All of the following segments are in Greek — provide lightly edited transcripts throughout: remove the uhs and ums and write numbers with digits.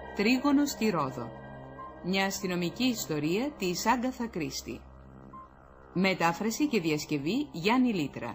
Τρίγωνο στη Ρόδο. Μια αστυνομική ιστορία της Άγκαθα Κρίστη. Μετάφραση και διασκευή Γιάννη Λίτρα.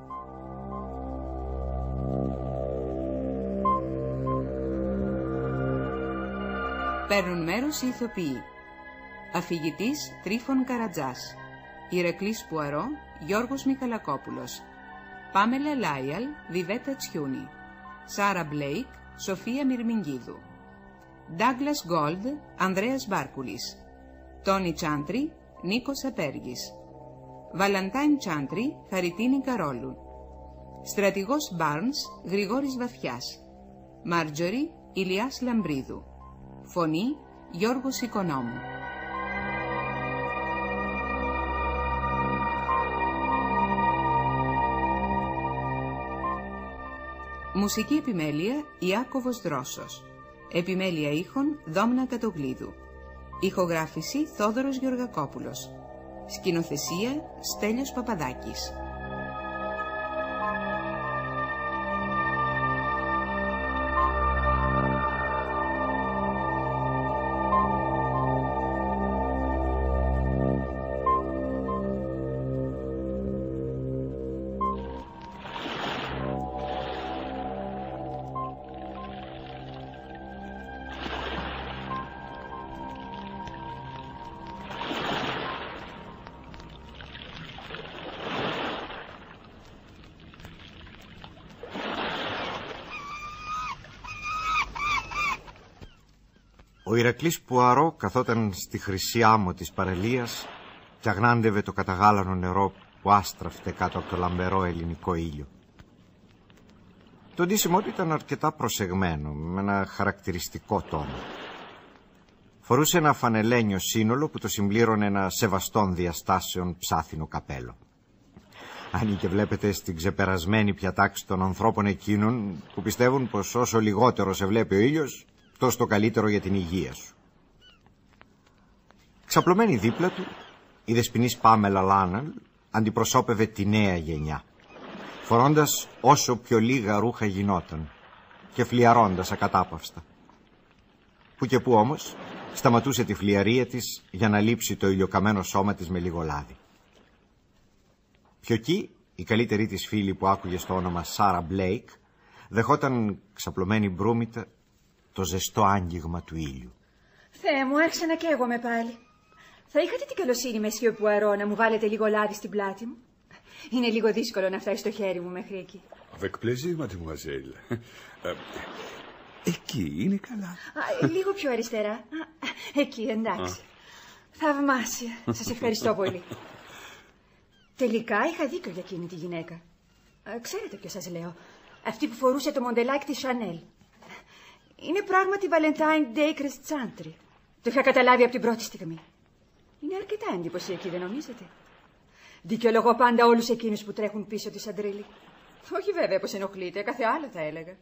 Παίρνουν μέρος οι ηθοποιοί. Αφηγητής Τρίφων Καρατζάς. Ηρακλής Πουαρό, Γιώργος Μιχαλακόπουλος. Πάμελα Λάιαλ, Βιβέτα Τσιούνη. Σάρα Μπλέικ, Σοφία Μυρμηγκίδου. Ντάγκλας Γκόλντ, Ανδρέας Μπάρκουλης. Τόνι Τσάντρι, Νίκος Απέργης. Βαλαντάιν Τσάντρι, Χαριτίνη Καρόλου. Στρατηγός Μπάρνς, Γρηγόρης Βαθιάς. Μάρτζορι, Ηλιάς Λαμπρίδου. Φωνή, Γιώργος Οικονόμου. Μουσική επιμέλεια Ιάκωβος Δρόσος. Επιμέλεια ήχων Δόμνα Κατογλίδου. Ηχογράφηση Θόδωρος Γεωργακόπουλος. Σκηνοθεσία Στέλιος Παπαδάκης. Ο Ηρακλής Πουαρό καθόταν στη χρυσή άμμο της παραλίας και αγνάντευε το καταγάλανο νερό που άστραφτε κάτω από το λαμπερό ελληνικό ήλιο. Το ντύσιμό του ήταν αρκετά προσεγμένο, με ένα χαρακτηριστικό τόνο. Φορούσε ένα φανελένιο σύνολο που το συμπλήρωνε ένα σεβαστών διαστάσεων ψάθινο καπέλο. Αν και βλέπετε στην ξεπερασμένη πια τάξη των ανθρώπων εκείνων που πιστεύουν πως όσο λιγότερο σε βλέπει ο ήλιος, τόσο το καλύτερο για την υγεία σου. Ξαπλωμένη δίπλα του, η δεσποινής Πάμελα Λάναλ αντιπροσώπευε τη νέα γενιά, φορώντας όσο πιο λίγα ρούχα γινόταν και φλιαρώντας ακατάπαυστα. Που και που όμως σταματούσε τη φλιαρία της για να λείψει το ηλιοκαμένο σώμα της με λίγο λάδι. Πιο εκεί, η καλύτερη της φίλη που άκουγε στο όνομα Σάρα Μπλέικ δεχόταν ξαπλωμένη μπρούμητα το ζεστό άγγιγμα του ήλιου. Θεέ μου, άρχισα να καίγομαι πάλι. Θα είχατε την καλοσύνη, Μεσιό Πουαρό, να μου βάλετε λίγο λάδι στην πλάτη μου? Είναι λίγο δύσκολο να φτάσει στο χέρι μου μέχρι εκεί. Avec plaisir, mademoiselle. Εκεί είναι καλά. Λίγο πιο αριστερά. Εκεί, εντάξει. Θαυμάσια. Σας ευχαριστώ πολύ. Τελικά είχα δίκιο για εκείνη τη γυναίκα. Ξέρετε ποιο σας λέω? Αυτή που φορούσε το μοντελάκι της Chanel. Είναι πράγματι Valentine Dacres Chantry. Το είχα καταλάβει από την πρώτη στιγμή. Είναι αρκετά εντυπωσιακή, δεν νομίζετε? Δικαιολογώ πάντα όλους εκείνους που τρέχουν πίσω τη Σαντρίλη. Όχι βέβαια πως ενοχλείται, κάθε άλλο θα έλεγα.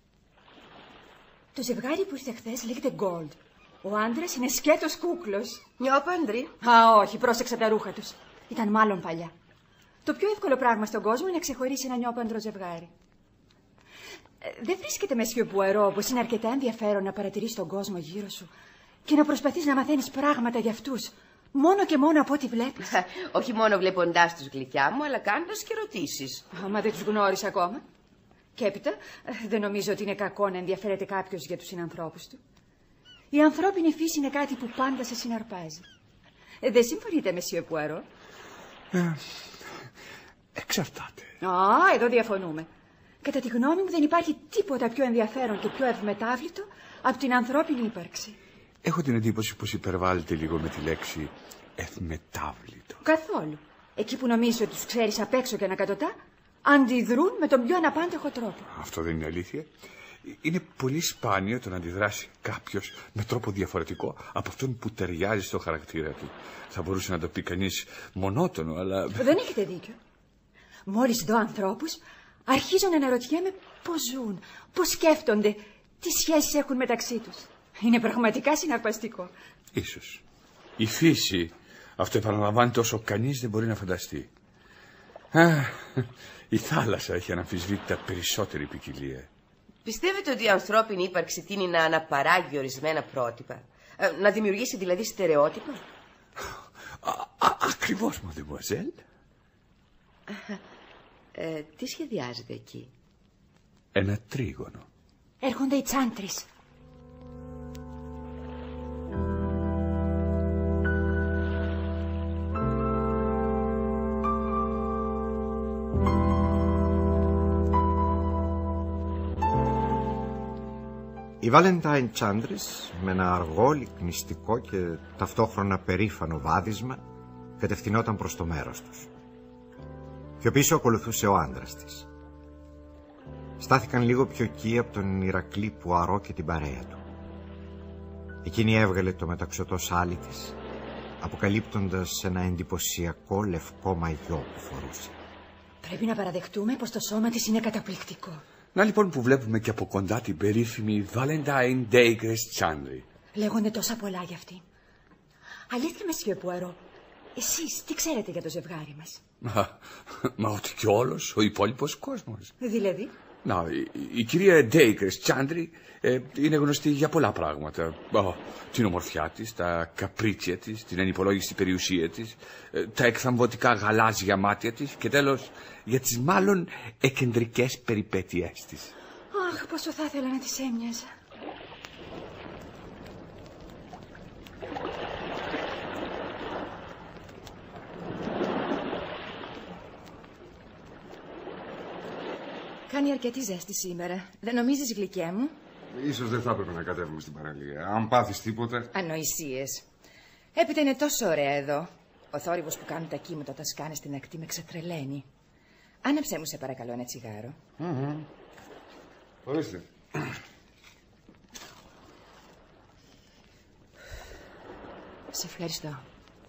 Το ζευγάρι που ήρθε χθες λέγεται Gold. Ο άντρας είναι σκέτος κούκλος. Νιόπαντρη. Όχι, πρόσεξα τα ρούχα τους. Ήταν μάλλον παλιά. Το πιο εύκολο πράγμα στον κόσμο είναι να ξεχωρίσει ένα νιόπαντρο ζευγάρι. Δεν βρίσκεται, Μεσιό Πουαρό, πως είναι αρκετά ενδιαφέρον να παρατηρείς τον κόσμο γύρω σου και να προσπαθείς να μαθαίνεις πράγματα για αυτούς, μόνο και μόνο από ό,τι βλέπεις? Όχι μόνο βλέποντάς τους, γλυκιά μου, αλλά κάνοντας και ερωτήσεις. Μα δεν τους γνώρισα ακόμα. Και έπειτα, δεν νομίζω ότι είναι κακό να ενδιαφέρεται κάποιος για τους συνανθρώπους του. Η ανθρώπινη φύση είναι κάτι που πάντα σε συναρπάζει. Δεν συμφωνείτε, Μεσιό Πουαρό? Εξαρτάται. Εδώ διαφωνούμε. Κατά τη γνώμη μου δεν υπάρχει τίποτα πιο ενδιαφέρον και πιο ευμετάβλητο από την ανθρώπινη ύπαρξη. Έχω την εντύπωση πως υπερβάλλεται λίγο με τη λέξη ευμετάβλητο. Καθόλου. Εκεί που νομίζω ότι τους ξέρεις απ' έξω και ανακατοτά, αντιδρούν με τον πιο αναπάντεχο τρόπο. Αυτό δεν είναι αλήθεια. Είναι πολύ σπάνιο το να αντιδράσει κάποιος με τρόπο διαφορετικό από αυτόν που ταιριάζει στο χαρακτήρα του. Θα μπορούσε να το πει κανείς μονότονο, αλλά... Δεν έχετε δίκιο. Μόλις δω ανθρώπους, αρχίζω να αναρωτιέμαι πώς ζουν, πώς σκέφτονται, τι σχέσεις έχουν μεταξύ τους. Είναι πραγματικά συναρπαστικό. Ίσως. Η φύση αυτό επαναλαμβάνεται όσο κανείς δεν μπορεί να φανταστεί. Η θάλασσα έχει αναμφισβήτητα περισσότερη ποικιλία. Πιστεύετε ότι η ανθρώπινη ύπαρξη τείνει να αναπαράγει ορισμένα πρότυπα? Να δημιουργήσει δηλαδή στερεότυπα? Ακριβώς, μαδεμουαζέλ. Τι σχεδιάζετε εκεί? Ένα τρίγωνο. Έρχονται οι Τσάντρες. Η Βάλεντάιν Τσάντρης, με ένα αργό, λυκνιστικό και ταυτόχρονα περήφανο βάδισμα, κατευθυνόταν προς το μέρος τους. Πιο πίσω ακολουθούσε ο άντρας της. Στάθηκαν λίγο πιο εκεί από τον Ηρακλή Πουαρό και την παρέα του. Εκείνη έβγαλε το μεταξωτό σάλι της, αποκαλύπτοντας ένα εντυπωσιακό λευκό μαγιό που φορούσε. Πρέπει να παραδεχτούμε πως το σώμα της είναι καταπληκτικό. Να λοιπόν που βλέπουμε και από κοντά την περίφημη Valentine Dacres Chandri. Λέγονται τόσα πολλά για αυτήν. Αλήθεια, Μεσιέ Πουαρό, εσείς τι ξέρετε για το ζευγάρι μας? Μα ότι κι όλος ο υπόλοιπος κόσμος. Δηλαδή? Να, η κυρία Dacres Chandri είναι γνωστή για πολλά πράγματα. Την ομορφιά της, τα καπρίτσια της, την ανυπολόγιστη περιουσία της, τα εκθαμβωτικά γαλάζια μάτια της και τέλος για τις μάλλον εκεντρικές περιπέτειές της. Αχ, πόσο θα ήθελα να της έμοιαζα. Κάνει αρκετή ζέστη σήμερα. Δεν νομίζεις, γλυκιά μου? Ίσως δεν θα έπρεπε να κατέβουμε στην παραλία. Αν πάθεις τίποτα... Ανοησίες. Έπειτα είναι τόσο ωραία εδώ. Ο θόρυβος που κάνουν τα κύματα όταν σκάνε στην ακτή με ξετρελαίνει. Άναψέ μου σε παρακαλώ ένα τσιγάρο. Ορίστε. Σε ευχαριστώ.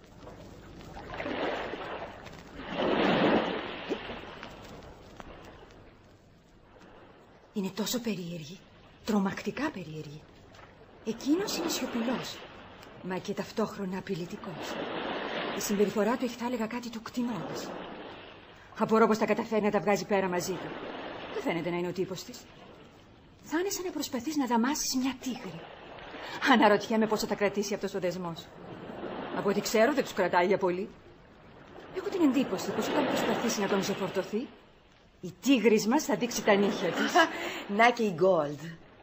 Είναι τόσο περίεργη, τρομακτικά περίεργη. Εκείνος είναι σιωπηλός, μα και ταυτόχρονα απειλητικός. Η συμπεριφορά του έχει, θα έλεγα, κάτι του κτηνώδες. Απορώ πως τα καταφέρει να τα βγάζει πέρα μαζί του. Δεν φαίνεται να είναι ο τύπος της. Θα είναι σαν να προσπαθείς να δαμάσεις μια τίγρη. Αναρωτιέμαι πόσο θα κρατήσει αυτός ο δεσμός. Από ό,τι ξέρω δεν τους κρατάει για πολύ. Έχω την εντύπωση πως όταν προσπαθήσει να τον ξεφορτωθεί, η τίγρης μας θα δείξει τα νύχια της. Να και η Γκόλντ.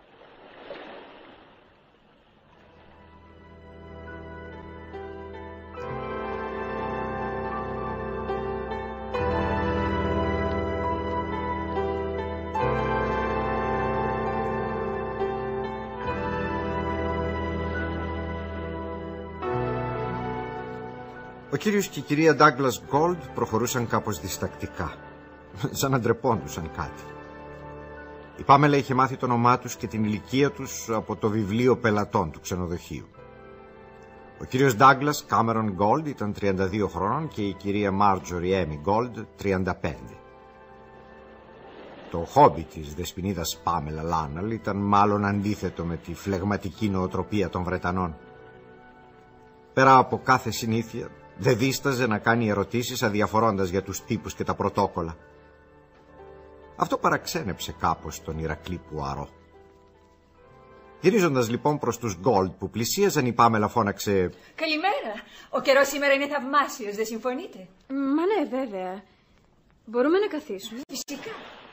Ο κύριος και η κυρία Ντάγκλας Γκόλντ προχωρούσαν κάπως διστακτικά, σαν να ντρεπόντουσαν κάτι. Η Πάμελα είχε μάθει το όνομά τους και την ηλικία τους από το βιβλίο πελατών του ξενοδοχείου. Ο κύριος Ντάγκλας Κάμερον Γκόλντ ήταν 32 χρόνων και η κυρία Μάρτζορι Έμι Γκόλντ 35. Το χόμπι της δεσποινίδας Πάμελα Λάναλ ήταν μάλλον αντίθετο με τη φλεγματική νοοτροπία των Βρετανών. Πέρα από κάθε συνήθεια, δεν δίσταζε να κάνει ερωτήσεις αδιαφορώντας για τους τύπους και τα πρωτόκολλα. Αυτό παραξένεψε κάπως τον Ηρακλή Πουαρό. Γυρίζοντας λοιπόν προς τους Γκόλντ που πλησίαζαν, η Πάμελα φώναξε: Καλημέρα. Ο καιρός σήμερα είναι θαυμάσιος, δεν συμφωνείτε? Μα ναι, βέβαια. Μπορούμε να καθίσουμε? Φυσικά.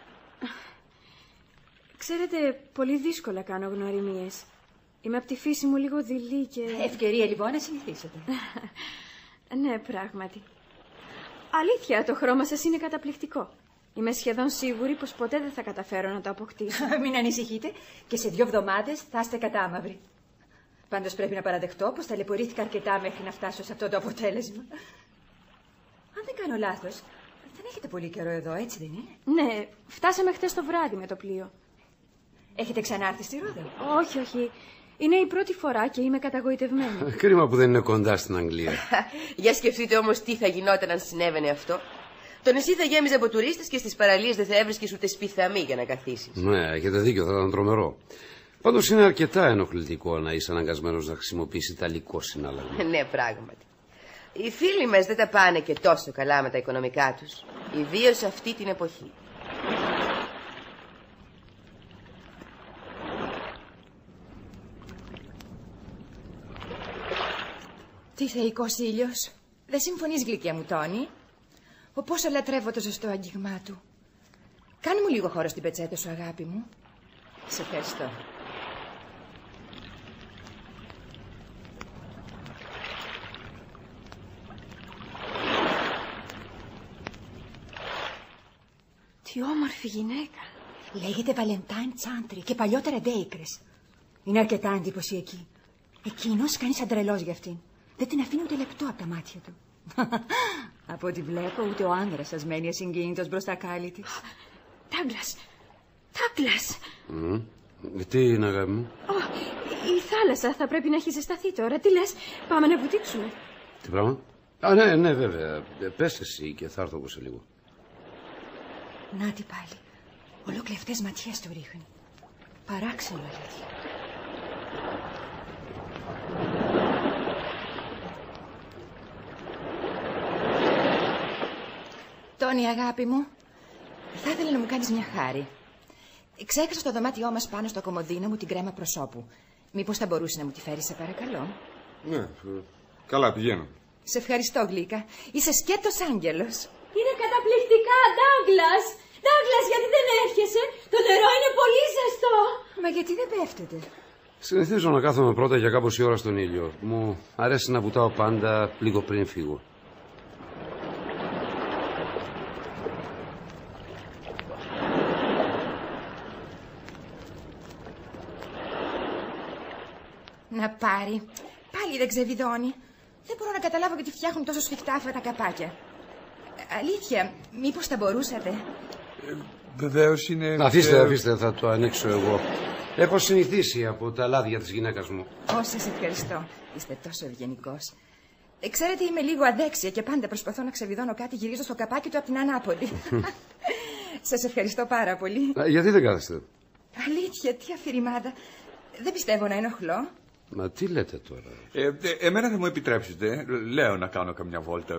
Ξέρετε, πολύ δύσκολα κάνω γνωριμίες. Είμαι από τη φύση μου λίγο δειλή και... Ευκαιρία λοιπόν να συνηθίσετε. Ναι, πράγματι. Αλήθεια, το χρώμα σας είναι καταπληκτικό. Είμαι σχεδόν σίγουρη πως ποτέ δεν θα καταφέρω να το αποκτήσω. Μην ανησυχείτε, και σε 2 εβδομάδες θα είστε κατάμαυροι. Πάντως πρέπει να παραδεχτώ πως ταλαιπωρήθηκα αρκετά μέχρι να φτάσω σε αυτό το αποτέλεσμα. Αν δεν κάνω λάθος, δεν έχετε πολύ καιρό εδώ, έτσι δεν είναι? Ναι, φτάσαμε χτες το βράδυ με το πλοίο. Έχετε ξανάρθει στη Ρόδο? Όχι, όχι. Είναι η πρώτη φορά και είμαι καταγοητευμένη. Κρίμα που δεν είναι κοντά στην Αγγλία. Για σκεφτείτε όμως τι θα γινόταν αν συνέβαινε αυτό. Το νησί θα γέμιζε από τουρίστες και στις παραλίες δεν θα έβρισκες ούτε σπιθαμή για να καθίσεις. Ναι, έχετε δίκιο, θα ήταν τρομερό. Πάντως είναι αρκετά ενοχλητικό να είσαι αναγκασμένος να χρησιμοποιήσει ιταλικό συνάλλαγμα. Ναι, πράγματι. Οι φίλοι μας δεν τα πάνε και τόσο καλά με τα οικονομικά τους. Ιδίως αυτή την εποχή. Τι θεϊκός ήλιος. Δεν συμφωνείς, γλυκιά μου, Τόνι? Πόσο λατρεύω το ζεστό άγγιγμά του. Κάνε μου λίγο χώρο στην πετσέτα σου, αγάπη μου. Σε ευχαριστώ. Τι όμορφη γυναίκα. Λέγεται Βαλεντάιν Τσάντρι και παλιότερα Ντέικρες. Είναι αρκετά εντυπωσιακή. Εκείνος κάνει σαν τρελός για αυτήν. Δεν την αφήνει ούτε λεπτό από τα μάτια του. Από ό,τι βλέπω, ούτε ο άνδρας σας μένει ασυγκίνητος μπροστά κάλλη της. Ντάγκλας. Τι είναι, αγάπη μου? Η θάλασσα θα πρέπει να έχει ζεσταθεί τώρα. Τι λες, πάμε να βουτήξουμε? Τι πράγμα? Ναι, βέβαια. Πες εσύ και θα έρθω εγώ σε λίγο. Να τι πάλι. Ολοκλευτές ματιές του ρίχνει. Παράξενο, αλήθεια. Τόνι, αγάπη μου, θα ήθελα να μου κάνεις μια χάρη. Ξέχασα στο δωμάτιό μας πάνω στο κομοδίνο μου την κρέμα προσώπου. Μήπως θα μπορούσε να μου τη φέρεις, σε παρακαλώ? Ναι, καλά, πηγαίνω. Σε ευχαριστώ, γλύκα. Είσαι σκέτος άγγελος. Είναι καταπληκτικά, Ντάγκλας. Ντάγκλας, γιατί δεν έρχεσαι? Το νερό είναι πολύ ζεστό. Μα γιατί δεν πέφτετε? Συνηθίζω να κάθομαι πρώτα για κάμποση ώρα στον ήλιο. Μου αρέσει να βουτάω πάντα λίγο πριν φύγω. Να πάρει. Πάλι δεν ξεβιδώνει. Δεν μπορώ να καταλάβω γιατί φτιάχνουν τόσο σφιχτά αυτά τα καπάκια. Αλήθεια, μήπως θα μπορούσατε? Βεβαίως είναι... Αφήστε, θα το ανοίξω εγώ. Έχω συνηθίσει από τα λάδια της γυναίκας μου. Σας ευχαριστώ. Είστε τόσο ευγενικός. Ξέρετε, είμαι λίγο αδέξια και πάντα προσπαθώ να ξεβιδώνω κάτι γυρίζω στο καπάκι του από την ανάποδη. Σας ευχαριστώ πάρα πολύ. Γιατί δεν κάθεστε? Αλήθεια, τι αφηρημάδα. Δεν πιστεύω να ενοχλώ. Μα τι λέτε τώρα? Εμένα θα μου επιτρέψετε, λέω, να κάνω καμιά βόλτα.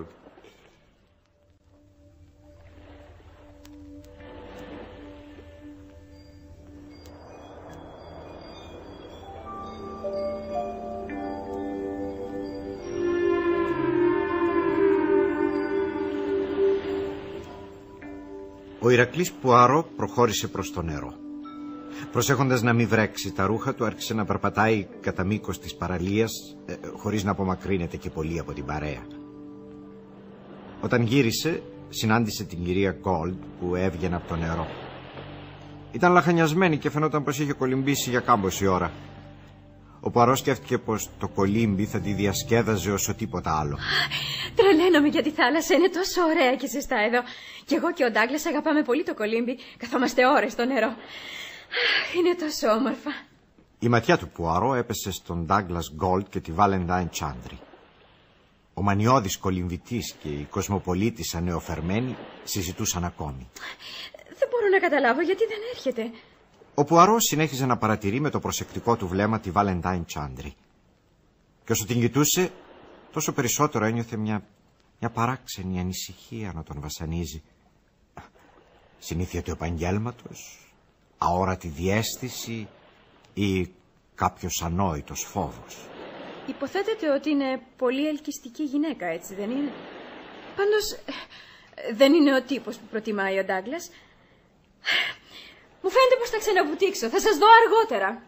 Ο Ηρακλής Πουάρο προχώρησε προς το νερό. Προσέχοντας να μην βρέξει τα ρούχα του, άρχισε να περπατάει κατά μήκος της παραλίας, χωρίς να απομακρύνεται και πολύ από την παρέα. Όταν γύρισε, συνάντησε την κυρία Γκόλντ που έβγαινε από το νερό. Ήταν λαχανιασμένη και φαινόταν πως είχε κολυμπήσει για κάμποση ώρα. Ο Πουάρο σκέφτηκε πως το κολύμπι θα τη διασκέδαζε όσο τίποτα άλλο. Τρελαίνομαι για τη θάλασσα, είναι τόσο ωραία και ζεστά εδώ. Κι εγώ και ο Ντάγκλας αγαπάμε πολύ το κολύμπι. Καθόμαστε ώρες στο νερό. Είναι τόσο όμορφα. Η ματιά του Πουάρο έπεσε στον Ντάγκλας Γκόλντ και τη Βαλεντάιν Τσάντρι. Ο μανιώδης κολυμβητής και η κοσμοπολίτισσα νεοφερμένη συζητούσαν ακόμη. Δεν μπορώ να καταλάβω γιατί δεν έρχεται. Ο Πουάρο συνέχιζε να παρατηρεί με το προσεκτικό του βλέμμα τη Βαλεντάιν Τσάντρι. Και όσο την κοιτούσε, τόσο περισσότερο ένιωθε μια παράξενη ανησυχία να τον βασανίζει. Συνήθεια του επαγγέλματος, αόρατη διαίσθηση ή κάποιος ανόητος φόβος. Υποθέτεται ότι είναι πολύ ελκυστική γυναίκα, έτσι δεν είναι? Πάντως δεν είναι ο τύπος που προτιμάει ο Ντάγκλας. Μου φαίνεται πως θα ξαναβουτήξω. Θα σας δω αργότερα.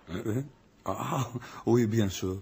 Oui, bien sûr.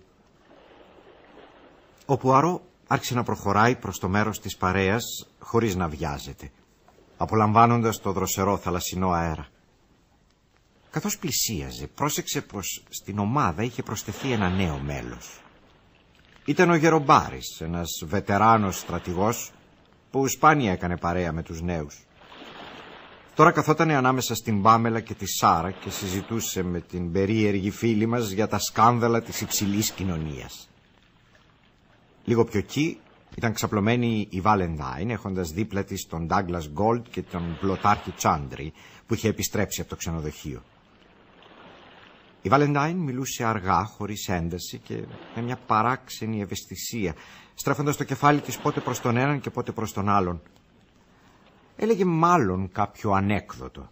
Ο Πουάρο άρχισε να προχωράει προς το μέρος της παρέας χωρίς να βιάζεται, απολαμβάνοντας το δροσερό θαλασσινό αέρα. Καθώς πλησίαζε, πρόσεξε πως στην ομάδα είχε προσθεθεί ένα νέο μέλος. Ήταν ο Γερομπάρης, ένας βετεράνος στρατηγός που σπάνια έκανε παρέα με τους νέους. Τώρα καθότανε ανάμεσα στην Πάμελα και τη Σάρα και συζητούσε με την περίεργη φίλη μας για τα σκάνδαλα της υψηλής κοινωνίας. Λίγο πιο εκεί ήταν ξαπλωμένη η Βαλεντάιν, έχοντας δίπλα της τον Ντάγκλας Γκόλντ και τον πλωτάρχη Τσάντρι που είχε επιστρέψει από το ξενοδοχείο. Η Βαλεντάιν μιλούσε αργά, χωρίς ένταση και με μια παράξενη ευαισθησία, στρέφοντας το κεφάλι της πότε προς τον έναν και πότε προς τον άλλον. Έλεγε μάλλον κάποιο ανέκδοτο.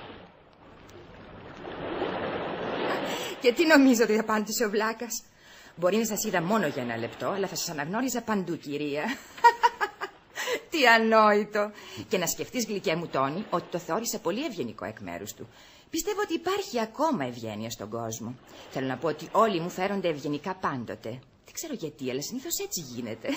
Και τι νομίζω ότι απάντησε ο Βλάκας? Μπορεί να σας είδα μόνο για ένα λεπτό, αλλά θα σας αναγνώριζα παντού, κυρία. Τι ανόητο. Και να σκεφτείς, γλυκέ μου Τόνι, ότι το θεώρησα πολύ ευγενικό εκ μέρους του. Πιστεύω ότι υπάρχει ακόμα ευγένεια στον κόσμο. Θέλω να πω ότι όλοι μου φέρονται ευγενικά πάντοτε. Δεν ξέρω γιατί, αλλά συνήθως έτσι γίνεται.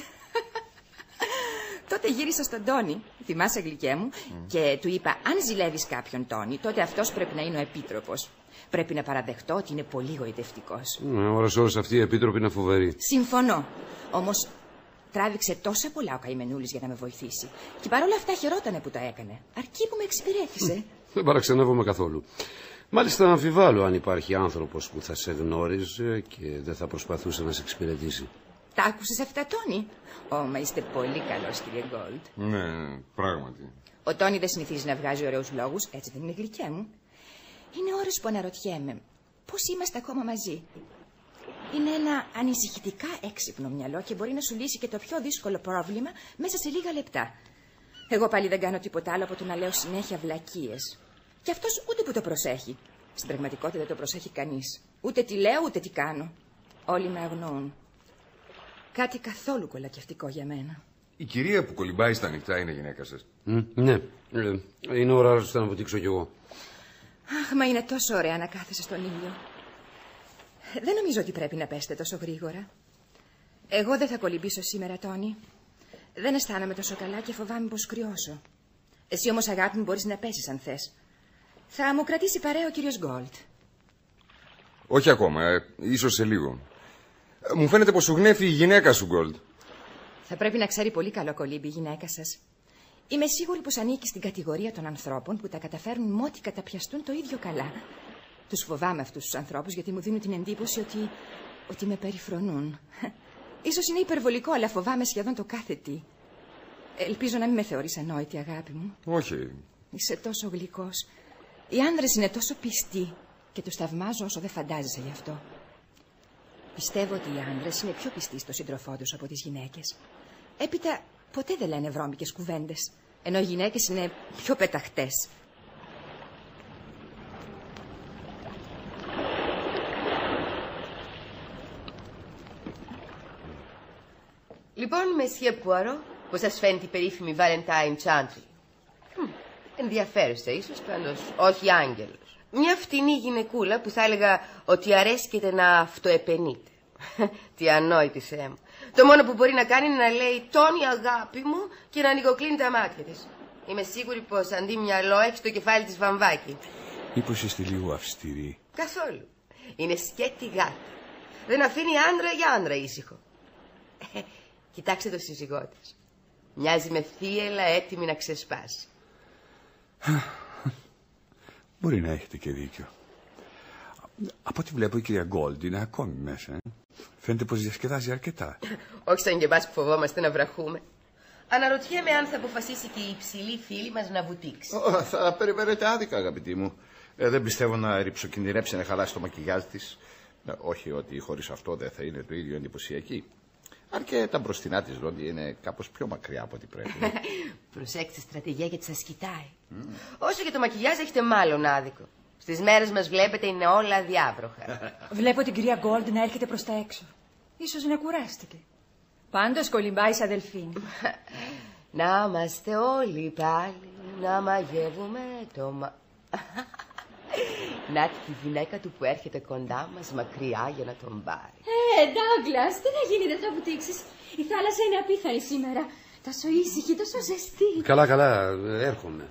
Τότε γύρισα στον Τόνι, θυμάσαι γλυκέ μου, και του είπα: αν ζηλεύεις κάποιον, Τόνι, τότε αυτός πρέπει να είναι ο επίτροπος. Πρέπει να παραδεχτώ ότι είναι πολύ γοητευτικός. Ώρες αυτή η επίτροπη είναι φοβερή. Συμφωνώ. Όμως τράβηξε τόσα πολλά ο καημενούλης για να με βοηθήσει. Και παρόλα αυτά χαιρότανε που το έκανε. Αρκεί που με εξυπηρέτησε. Δεν παραξενεύομαι καθόλου. Μάλιστα αμφιβάλλω αν υπάρχει άνθρωπος που θα σε γνώριζε και δεν θα προσπαθούσε να σε εξυπηρετήσει. Τα άκουσες αυτά, Τόνι? Μα είστε πολύ καλός, κύριε Γκόλτ. Ναι, πράγματι. Ο Τόνι δεν συνηθίζει να βγάζει ωραίους λόγους, έτσι δεν είναι, γλυκέ μου? Είναι ώρες που αναρωτιέμαι πώς είμαστε ακόμα μαζί. Είναι ένα ανησυχητικά έξυπνο μυαλό και μπορεί να σου λύσει και το πιο δύσκολο πρόβλημα μέσα σε λίγα λεπτά. Εγώ πάλι δεν κάνω τίποτα άλλο από το να λέω συνέχεια βλακίες. Και αυτός ούτε που το προσέχει. Στην πραγματικότητα δεν το προσέχει κανείς. Ούτε τι λέω ούτε τι κάνω. Όλοι με αγνοούν. Κάτι καθόλου κολακευτικό για μένα. Η κυρία που κολυμπάει στα νυχτά είναι γυναίκα σας? Ναι, είναι ώρα να το δείξω κι εγώ. Αχ, μα είναι τόσο ωραία να κάθεσαι στον ήλιο. Δεν νομίζω ότι πρέπει να πέσετε τόσο γρήγορα. Εγώ δεν θα κολυμπήσω σήμερα, Τόνι. Δεν αισθάνομαι τόσο καλά και φοβάμαι πως κρυώσω. Εσύ όμως, αγάπη μου, μπορείς να πέσεις αν θες. Θα μου κρατήσει παρέα ο κύριος Γκόλτ. Όχι ακόμα, ίσως σε λίγο. Μου φαίνεται πως σου γνέφει η γυναίκα σου, Γκόλτ. Θα πρέπει να ξέρει πολύ καλό κολύμπι η γυναίκα σας. Είμαι σίγουρη πως ανήκει στην κατηγορία των ανθρώπων που τα καταφέρνουν μότι καταπιαστούν το ίδιο καλά. Τους φοβάμαι αυτούς τους ανθρώπους γιατί μου δίνουν την εντύπωση ότι με περιφρονούν. Ίσως είναι υπερβολικό, αλλά φοβάμαι σχεδόν το κάθε τι. Ελπίζω να μην με θεωρείς ανόητη, αγάπη μου. Όχι. Είσαι τόσο γλυκός. Οι άνδρες είναι τόσο πιστοί και τους θαυμάζω όσο δεν φαντάζεσαι γι' αυτό. Πιστεύω ότι οι άνδρες είναι πιο πιστοί στο σύντροφό τους από τις γυναίκες. Έπειτα ποτέ δεν λένε βρώμικες κουβέντες, ενώ οι γυναίκες είναι πιο πεταχτές. Λοιπόν, Μεσιέ Πουαρό, πώς σας φαίνεται η περίφημη Valentine Chantry? Ενδιαφέρουσα ίσως, πάντως όχι άγγελος. Μια φτηνή γυναικούλα που θα έλεγα ότι αρέσκεται να αυτοεπαινείται. Τι ανόητη, Θεέ μου. Το μόνο που μπορεί να κάνει είναι να λέει «Τόνι, αγάπη μου» και να ανοιγοκλίνει τα μάτια της. Είμαι σίγουρη πως αντί μυαλό έχει στο κεφάλι της βαμβάκι. Μήπως είστε λίγο αυστηρή? Καθόλου. Είναι σκέτη γάτα. Δεν αφήνει άντρα για άντρα ήσυχο. Κοιτάξτε το σύζυγό της. Μοιάζει με θύελα έτοιμη να ξεσπάσει. Μπορεί να έχετε και δίκιο. Από ό,τι βλέπω η κυρία Γκόλτ είναι ακόμη μέσα. Φαίνεται πως διασκεδάζει αρκετά. Όχι σαν και εμάς που φοβόμαστε να βραχούμε. Αναρωτιέμαι αν θα αποφασίσει και η υψηλή φίλη μας να βουτήξει. Θα περιμένετε άδικα, αγαπητή μου. Δεν πιστεύω να ρυψοκινδυνεύσει να χαλάσει το μακιγιάζ της. Όχι ότι χωρίς αυτό δεν θα είναι το ίδιο εντυπωσιακή. Αν και τα μπροστινά της Λόντι είναι κάπως πιο μακριά από ό,τι πρέπει. Προσέξτε, στρατηγέ, γιατί σας κοιτάει. Όσο και το μακιγιάζ έχετε μάλλον άδικο. Στις μέρες μας βλέπετε είναι όλα διάβροχα. Βλέπω την κυρία Γκόλτ να έρχεται προς τα έξω. Ίσως να κουράστηκε. Πάντως κολυμπάει σαν δελφίνη. Να είμαστε όλοι πάλι να μαγεύουμε το Να τη γυναίκα του που έρχεται κοντά μας μακριά για να τον πάρει. Ντάγκλας, τι θα γίνει, δεν θα βουτήξεις? Η θάλασσα είναι απίθανη σήμερα. Τόσο ήσυχη, τόσο ζεστή. Καλά, έρχομαι.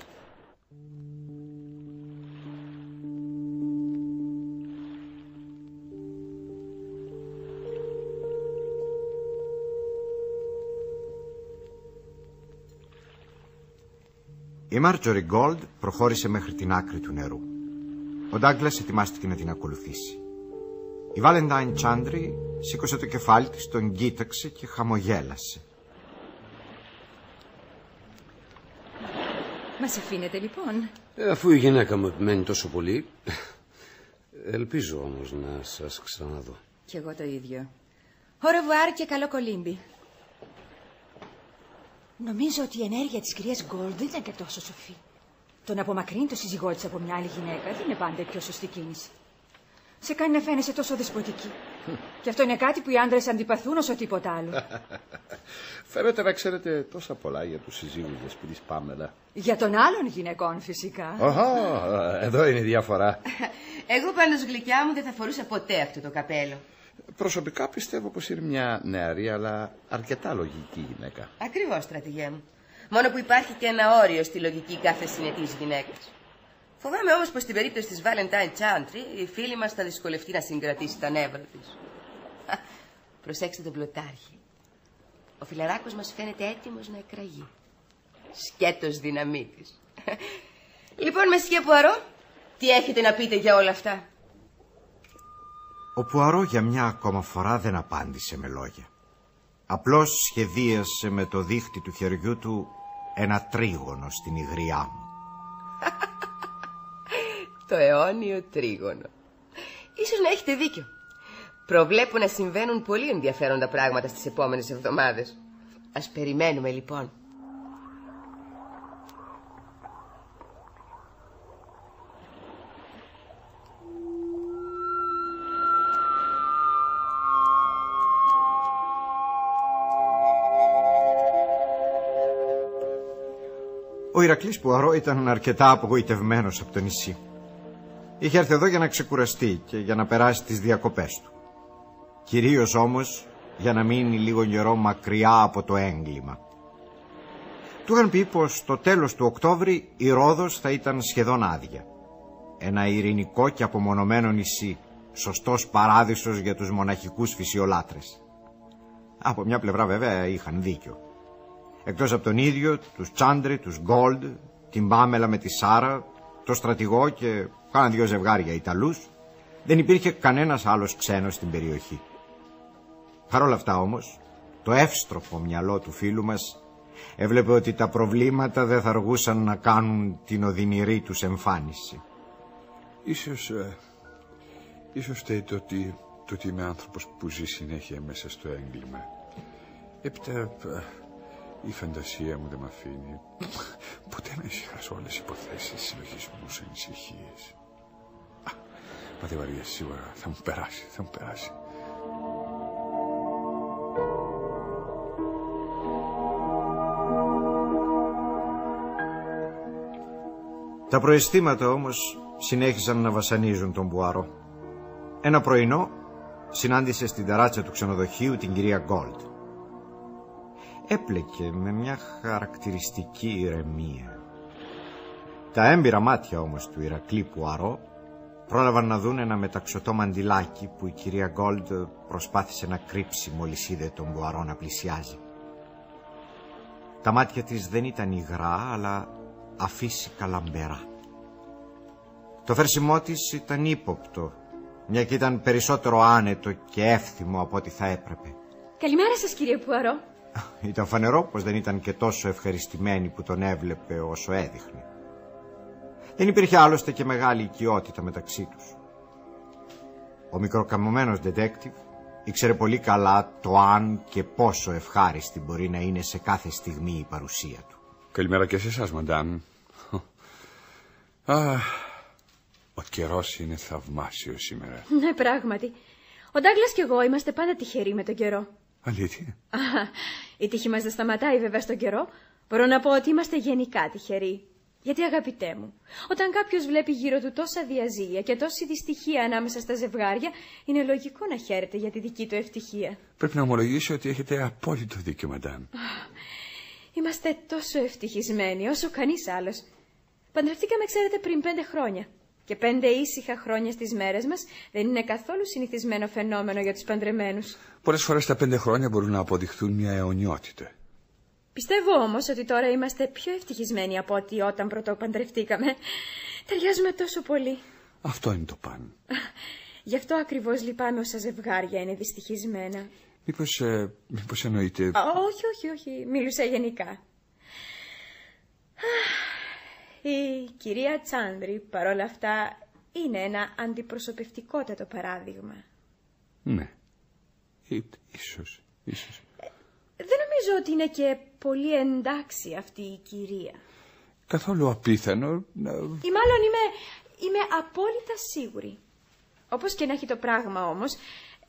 Η Μάρτζορι Γκόλτ προχώρησε μέχρι την άκρη του νερού. Ο Ντάγκλας ετοιμάστηκε να την ακολουθήσει. Η Valentine Chantry σήκωσε το κεφάλι της, τον κοίταξε και χαμογέλασε. Μας αφήνετε λοιπόν? Αφού η γυναίκα μου επιμένει τόσο πολύ, ελπίζω όμως να σας ξαναδώ. Κι εγώ το ίδιο. Au revoir και καλό κολύμπι. Νομίζω ότι η ενέργεια της κυρίας Γκόλτ δεν ήταν και τόσο σοφή. Το να απομακρύνει το σύζυγό της από μια άλλη γυναίκα δεν είναι πάντα η πιο σωστή κίνηση. Σε κάνει να φαίνεσαι τόσο δεσποτική. Και αυτό είναι κάτι που οι άντρες αντιπαθούν όσο τίποτα άλλο. Φαίνεται να ξέρετε τόσα πολλά για τους συζύγους Δεσποινής Πάμελα. Για των άλλων γυναικών φυσικά. Εδώ είναι η διαφορά. Εγώ πάντως, γλυκιά μου, δεν θα φορούσα ποτέ αυτό το καπέλο. Προσωπικά πιστεύω πως είναι μια νεαρή αλλά αρκετά λογική γυναίκα. Ακριβώς, στρατηγέ μου. Μόνο που υπάρχει και ένα όριο στη λογική κάθε συνετής γυναίκας. Φοβάμαι όμως πως στην περίπτωση της Valentine Chantry η φίλη μας θα δυσκολευτεί να συγκρατήσει τα νεύρα της. Προσέξτε τον πλωτάρχη. Ο φιλαράκος μας φαίνεται έτοιμος να εκραγεί. Σκέτος δυναμίτης. Λοιπόν, Μεσχέ Πουαρό, τι έχετε να πείτε για όλα αυτά? Ο Πουαρό για μια ακόμα φορά δεν απάντησε με λόγια. Απλώς σχεδίασε με το δίχτυ του χεριού του ένα τρίγωνο στην υγριά μου. Το αιώνιο τρίγωνο. Ίσως να έχετε δίκιο. Προβλέπω να συμβαίνουν πολύ ενδιαφέροντα πράγματα στις επόμενες εβδομάδες. Ας περιμένουμε λοιπόν. Ο Ηρακλής Πουαρό ήταν αρκετά απογοητευμένος από το νησί. Είχε έρθει εδώ για να ξεκουραστεί και για να περάσει τις διακοπές του. Κυρίως όμως για να μείνει λίγο καιρό μακριά από το έγκλημα. Του είχαν πει πως στο τέλος του Οκτώβρη η Ρόδος θα ήταν σχεδόν άδεια. Ένα ειρηνικό και απομονωμένο νησί, σωστός παράδεισος για τους μοναχικούς φυσιολάτρες. Από μια πλευρά βέβαια είχαν δίκιο. Εκτός από τον ίδιο, τους Τσάντρι, τους Γκόλντ, την Πάμελα με τη Σάρα, το στρατηγό και κάναν 2 ζευγάρια Ιταλούς, δεν υπήρχε κανένας άλλος ξένος στην περιοχή. Παρ' όλα αυτά όμως, το εύστροφο μυαλό του φίλου μας έβλεπε ότι τα προβλήματα δεν θα αργούσαν να κάνουν την οδυνηρή τους εμφάνιση. Ίσως φταίει το ότι είμαι άνθρωπος που ζει συνέχεια μέσα στο έγκλημα. Έπειτα η φαντασία μου δεν με αφήνει ποτέ να ησυχάσω όλες οι υποθέσεις, συλλογισμούς, ανησυχίες. Μα δεν βαριέσαι, σίγουρα θα μου περάσει. Τα προαισθήματα όμως συνέχισαν να βασανίζουν τον Πουαρό. Ένα πρωινό συνάντησε στην ταράτσα του ξενοδοχείου την κυρία Γκόλντ. Έπλεκε με μια χαρακτηριστική ηρεμία. Τα έμπειρα μάτια όμως του Ηρακλή Πουαρό πρόλαβαν να δουν ένα μεταξωτό μαντιλάκι που η κυρία Γκόλντ προσπάθησε να κρύψει μόλις είδε τον Πουαρό να πλησιάζει. Τα μάτια της δεν ήταν υγρά αλλά αφύσικα λαμπερά. Το φέρσιμό της ήταν ύποπτο, μια και ήταν περισσότερο άνετο και εύθυμο από ό,τι θα έπρεπε. Καλημέρα σας, κύριε Πουαρό. Ήταν φανερό πως δεν ήταν και τόσο ευχαριστημένη που τον έβλεπε όσο έδειχνε. Δεν υπήρχε άλλωστε και μεγάλη οικειότητα μεταξύ τους. Ο μικροκαμωμένος detective ήξερε πολύ καλά το αν και πόσο ευχάριστη μπορεί να είναι σε κάθε στιγμή η παρουσία του. Καλημέρα και σε εσάς, μαντάμ. Ο καιρός είναι θαυμάσιος σήμερα. Ναι, πράγματι. Ο Ντάγκλας και εγώ είμαστε πάντα τυχεροί με τον καιρό. Αλήθεια? Η τύχη μας δεν σταματάει βέβαια στον καιρό. Μπορώ να πω ότι είμαστε γενικά τυχεροί. Γιατί, αγαπητέ μου, όταν κάποιος βλέπει γύρω του τόσα διαζύγια και τόση δυστυχία ανάμεσα στα ζευγάρια, είναι λογικό να χαίρεται για τη δική του ευτυχία. Πρέπει να ομολογήσω ότι έχετε απόλυτο δίκιο, μαντάμ. Είμαστε τόσο ευτυχισμένοι όσο κανείς άλλος. Παντρευτήκαμε, ξέρετε, πριν 5 χρόνια. Και 5 ήσυχα χρόνια στις μέρες μας δεν είναι καθόλου συνηθισμένο φαινόμενο για τους παντρεμένους. Πολλές φορές τα 5 χρόνια μπορούν να αποδειχθούν μια αιωνιότητα. Πιστεύω όμως ότι τώρα είμαστε πιο ευτυχισμένοι από ότι όταν πρωτοπαντρευτήκαμε. Ταιριάζουμε τόσο πολύ. Αυτό είναι το παν. Γι' αυτό ακριβώς λυπάμαι όσα ζευγάρια είναι δυστυχισμένα. Μήπως εννοείται... Όχι, μίλουσα γενικά. Η κυρία Τσάντρι, παρόλα αυτά, είναι ένα αντιπροσωπευτικότατο παράδειγμα. Ναι, ίσως. Δεν νομίζω ότι είναι και πολύ εντάξει αυτή η κυρία. Καθόλου απίθανο να... Ή μάλλον είμαι απόλυτα σίγουρη. Όπως και να έχει το πράγμα όμως,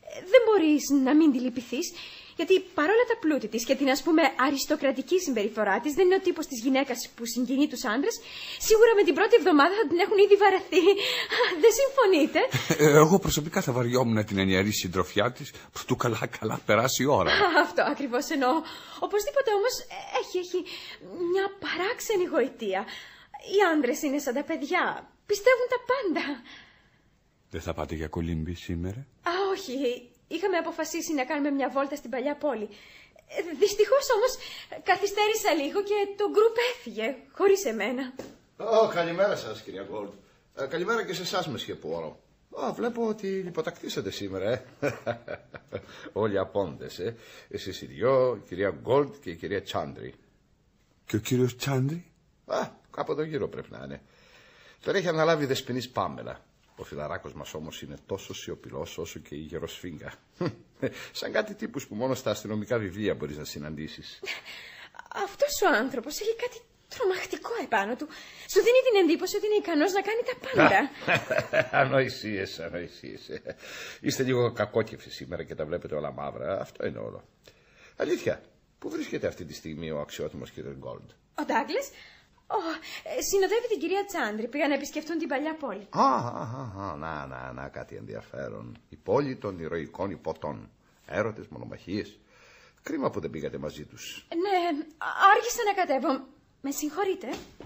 δεν μπορείς να μην τη λυπηθείς, γιατί παρόλα τα πλούτη της και την ας πούμε αριστοκρατική συμπεριφορά της, δεν είναι ο τύπος της γυναίκας που συγκινεί τους άντρες. Σίγουρα με την πρώτη εβδομάδα θα την έχουν ήδη βαρεθεί. Δεν συμφωνείτε? Εγώ προσωπικά θα βαριόμουν την ενιαρή συντροφιά της, προτού καλά περάσει η ώρα. Αυτό ακριβώς εννοώ. Οπωσδήποτε όμως έχει μια παράξενη γοητεία. Οι άντρες είναι σαν τα παιδιά. Πιστεύουν τα πάντα. Δεν θα πάτε για κολύμπη σήμερα? Όχι. Είχαμε αποφασίσει να κάνουμε μια βόλτα στην παλιά πόλη. Δυστυχώς όμως καθυστέρησα λίγο και το γκρουπ έφυγε χωρίς εμένα. Καλημέρα σας, κυρία Γκόλντ. Καλημέρα και σε εσάς, Μεσχε Πουαρό. Βλέπω ότι λιποτακτήσατε σήμερα, Όλοι απόντες, Εσείς οι δυο, η κυρία Γκόλντ και η κυρία Τσάντρι. Και ο κύριος Τσάντρι? Κάπου εδώ γύρω πρέπει να είναι. Τώρα έχει αναλάβει η δεσποινής Πάμελα. Ο φιλαράκος μας όμως είναι τόσο σιωπηλός όσο και η γεροσφίγγα. Σαν κάτι τύπους που μόνο στα αστυνομικά βιβλία μπορείς να συναντήσεις. Αυτός ο άνθρωπος έχει κάτι τρομακτικό επάνω του. Σου δίνει την εντύπωση ότι είναι ικανός να κάνει τα πάντα. Ανοησίες. Είστε λίγο κακόκεφοι σήμερα και τα βλέπετε όλα μαύρα. Αυτό είναι όλο. Αλήθεια, πού βρίσκεται αυτή τη στιγμή ο αξιότιμος κύριος Γκόλντ? Ο Ντάγκλας συνοδεύει την κυρία Τσάντρι. Πήγαν να επισκεφτούν την παλιά πόλη. Να, κάτι ενδιαφέρον. Η πόλη των ηρωικών υποτών. Έρωτες, μονομαχίες. Κρίμα που δεν πήγατε μαζί τους. Ναι, άργησα να κατέβω. Με συγχωρείτε.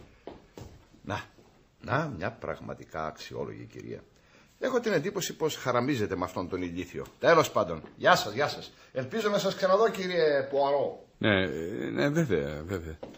Να, μια πραγματικά αξιόλογη κυρία. Έχω την εντύπωση πως χαραμίζετε με αυτόν τον ηλίθιο. Τέλος πάντων, γεια σας. Ελπίζω να σας ξαναδώ, κύριε Πουαρό. Ναι, βέβαια.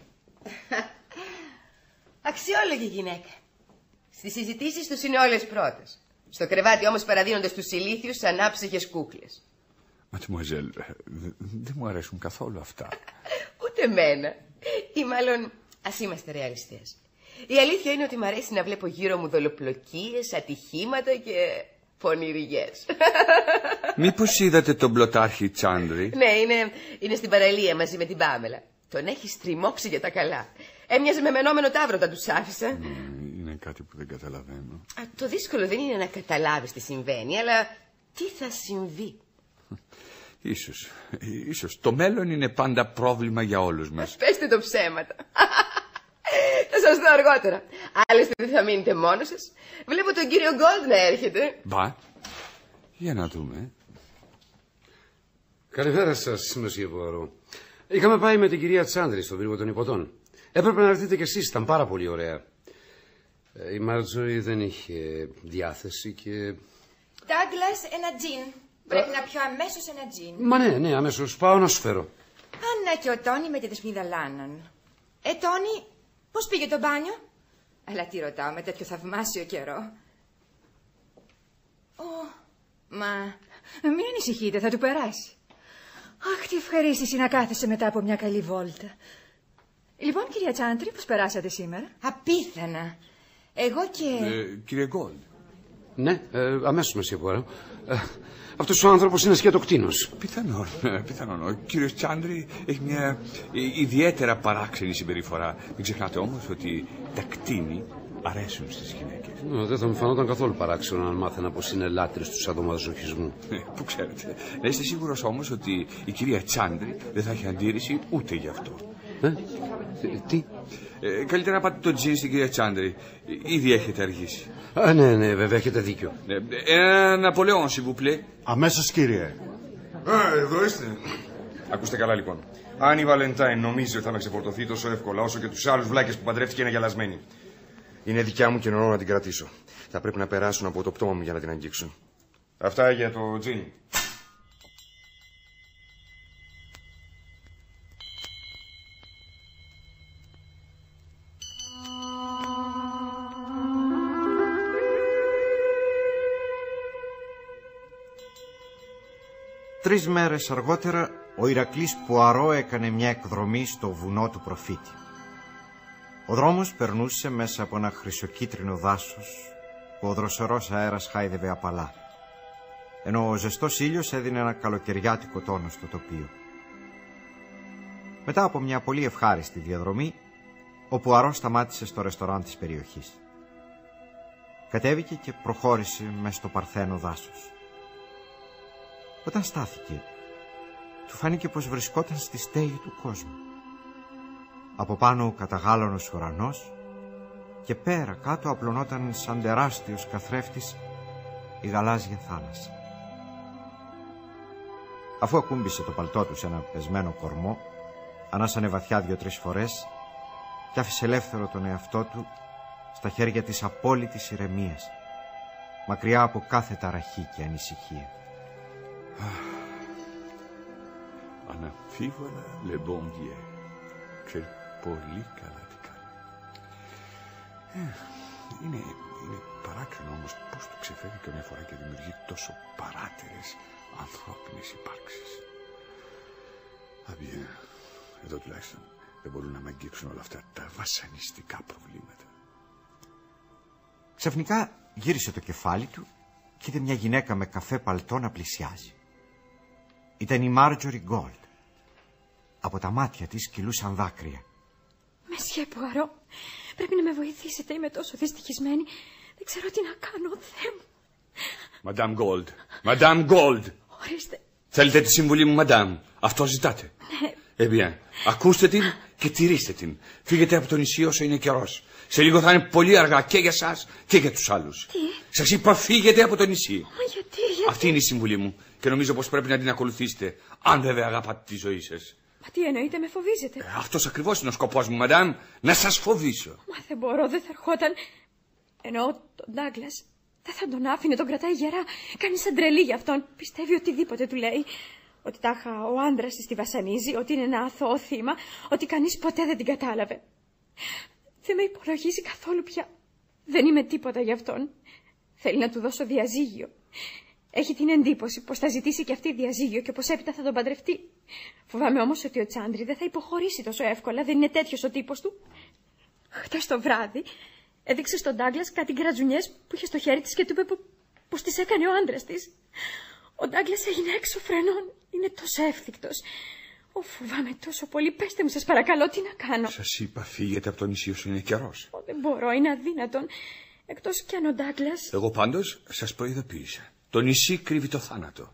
Αξιόλογη γυναίκα. Στις συζητήσεις τους είναι όλες πρώτες. Στο κρεβάτι όμως παραδίνονται στους ηλίθιους σαν άψυχες κούκλες. Ματιμουαζέλ, δεν μου αρέσουν καθόλου αυτά. Ούτε εμένα. Ή μάλλον, ας είμαστε ρεαλιστές. Η αλήθεια είναι ότι μου αρέσει να βλέπω γύρω μου δολοπλοκίες, ατυχήματα και πονηριγές. Μήπως είδατε τον πλωτάρχη Τσάντρι? Ναι, είναι στην παραλία μαζί με την Πάμελα. Τον έχει στριμώξει για τα καλά. Έμοιαζε με μενόμενο ταύρο όταν τους άφησα. Είναι κάτι που δεν καταλαβαίνω. Το δύσκολο δεν είναι να καταλάβεις τι συμβαίνει, αλλά τι θα συμβεί. Ίσως. Το μέλλον είναι πάντα πρόβλημα για όλους μας. Πέστε το ψέματα. Θα σας δω αργότερα. Άλλωστε δεν θα μείνετε μόνος σας. Βλέπω τον κύριο Γκόλντ να έρχεται. Μπα, για να δούμε. Καλημέρα σας, Μεσχε Πουαρό. Είχαμε πάει με την κυρία Τσάντρι στον πύργο των υποτών. Έπρεπε να έρθετε κι εσείς, ήταν πάρα πολύ ωραία. Η Μάρτζορι δεν είχε διάθεση και... Ντάγκλας, ένα τζιν. Πρέπει να πιω αμέσως ένα τζιν. Μα ναι, αμέσως. Πάω να σου φέρω. Άννα και ο Τόνι με τη δεσποινίδα Λάναν. Τόνι, πώς πήγε το μπάνιο? Αλλά τι ρωτάω με τέτοιο θαυμάσιο καιρό. Μα μην ανησυχείτε, θα του περάσει. Αχ, τι ευχαρίστηση να κάθεσαι μετά από μια καλή βόλτα. Λοιπόν, κυρία Τσάντρι, πώς περάσατε σήμερα? Απίθανα. Εγώ και... Κύριε Γκόλντ. Ναι, αμέσως, Μεσχε Πουαρό. Αυτός ο άνθρωπος είναι σκέτοκτίνος. Πιθανόν. Ο κύριος Τσάντρι έχει μια ιδιαίτερα παράξενη συμπεριφορά. Μην ξεχνάτε όμως ότι τα κτίνη αρέσουν στις γυναίκες. Δεν θα μου φανόταν καθόλου παράξενο αν μάθαινα πως είναι λάτρης του σαδομαζοχισμού. Πού ξέρετε. Να είστε σίγουρος όμως ότι η κυρία Τσάντρι δεν θα έχει αντίρρηση ούτε γι' αυτό. Τι? Καλύτερα να πάτε το τζιν στην κυρία Τσάντρι. Ήδη έχετε αργήσει. Ναι, βέβαια έχετε δίκιο. Ένα Ναπολεόν, s'il vous plaît. Αμέσως, κύριε. Εδώ είστε. Ακούστε καλά λοιπόν. Αν η Βαλεντάιν νομίζει ότι θα με ξεφορτωθεί τόσο εύκολα όσο και τους άλλους βλάκες που παντρεύτηκε είναι γελασμένη. Είναι δικιά μου και εννοώ να την κρατήσω. Θα πρέπει να περάσουν από το πτώμα μου για να την αγγίξουν. Αυτά για το τζιν. Τρεις μέρες αργότερα, ο Ηρακλής Πουαρό έκανε μια εκδρομή στο βουνό του Προφήτη. Ο δρόμος περνούσε μέσα από ένα χρυσοκίτρινο δάσος που ο δροσερός αέρας χάιδευε απαλά, ενώ ο ζεστός ήλιος έδινε ένα καλοκαιριάτικο τόνο στο τοπίο. Μετά από μια πολύ ευχάριστη διαδρομή, ο Πουαρό σταμάτησε στο ρεστοράν της περιοχής. Κατέβηκε και προχώρησε μες στο παρθένο δάσος. Όταν στάθηκε, του φάνηκε πως βρισκόταν στη στέγη του κόσμου. Από πάνω ο καταγάλανος ουρανός και πέρα κάτω απλωνόταν σαν τεράστιος καθρέφτης η γαλάζια θάλασσα. Αφού ακούμπησε το παλτό του σε ένα πεσμένο κορμό, ανάσανε βαθιά 2-3 φορές και άφησε ελεύθερο τον εαυτό του στα χέρια της απόλυτης ηρεμίας, μακριά από κάθε ταραχή και ανησυχία. Αναμφίβολα, le bon Dieu. Ξέρει πολύ καλά τι κάνει. Είναι παράξενο όμως πώς του ξεφεύγει καμιά φορά και δημιουργεί τόσο παράτερες ανθρώπινες υπάρξεις. Αμπιέ, εδώ τουλάχιστον δεν μπορούν να με αγγίξουν όλα αυτά τα βασανιστικά προβλήματα. Ξαφνικά γύρισε το κεφάλι του και είδε μια γυναίκα με καφέ παλτό να πλησιάζει. Ήταν η Μάρτζορι Γκόλντ. Από τα μάτια της κυλούσαν δάκρυα. Μεσιέ Πουαρό, πρέπει να με βοηθήσετε. Είμαι τόσο δυστυχισμένη. Δεν ξέρω τι να κάνω, Θεέ μου. Μαντάμ Γκόλντ, Μαντάμ Γκόλντ. Ορίστε. Θέλετε τη συμβουλή μου, Μαντάμ? Αυτό ζητάτε? Ναι. Ακούστε την και τηρήστε την. Φύγετε από το νησί όσο είναι καιρός. Σε λίγο θα είναι πολύ αργά και για σας και για τους άλλους. Τι? Σας είπα φύγετε από το νησί. Μα γιατί? Αυτή είναι η συμβουλή μου και νομίζω πως πρέπει να την ακολουθήσετε, αν βέβαια αγαπάτε τη ζωή σας. Μα τι εννοείτε, με φοβίζετε? Αυτός ακριβώς είναι ο σκοπός μου, Μαντάμ, να σας φοβήσω. Μα δεν μπορώ, δεν θα ερχόταν. Εννοώ τον Ντάγκλας. Δεν θα τον άφηνε, τον κρατάει γερά. Κάνει σαν τρελή γι' αυτόν. Πιστεύει οτιδήποτε του λέει. Ότι τάχα ο άντρας της τη βασανίζει, ότι είναι ένα αθώο θύμα, ότι κανείς ποτέ δεν την κατάλαβε. Δεν με υπολογίζει καθόλου πια. Δεν είμαι τίποτα γι' αυτόν. Θέλει να του δώσω διαζύγιο. Έχει την εντύπωση πως θα ζητήσει και αυτή διαζύγιο και πως έπειτα θα τον παντρευτεί. Φοβάμαι όμως ότι ο Τσάντρι δεν θα υποχωρήσει τόσο εύκολα, δεν είναι τέτοιος ο τύπος του. Χτες το βράδυ έδειξε στον Ντάγκλας κάτι γκρατζουνιές που είχε στο χέρι της και του είπε πως τις έκανε ο άντρας της. Ο Ντάγκλας έγινε έξω φρενών. Είναι τόσο εύθυκτος. Φοβάμαι τόσο πολύ. Πέστε μου, σας παρακαλώ, τι να κάνω. Σας είπα, φύγετε από το νησί όσο είναι καιρός. Δεν μπορώ, είναι αδύνατον. Εκτός κι αν ο Ντάγκλας... Εγώ πάντως σας προειδοποίησα. Το νησί κρύβει το θάνατο.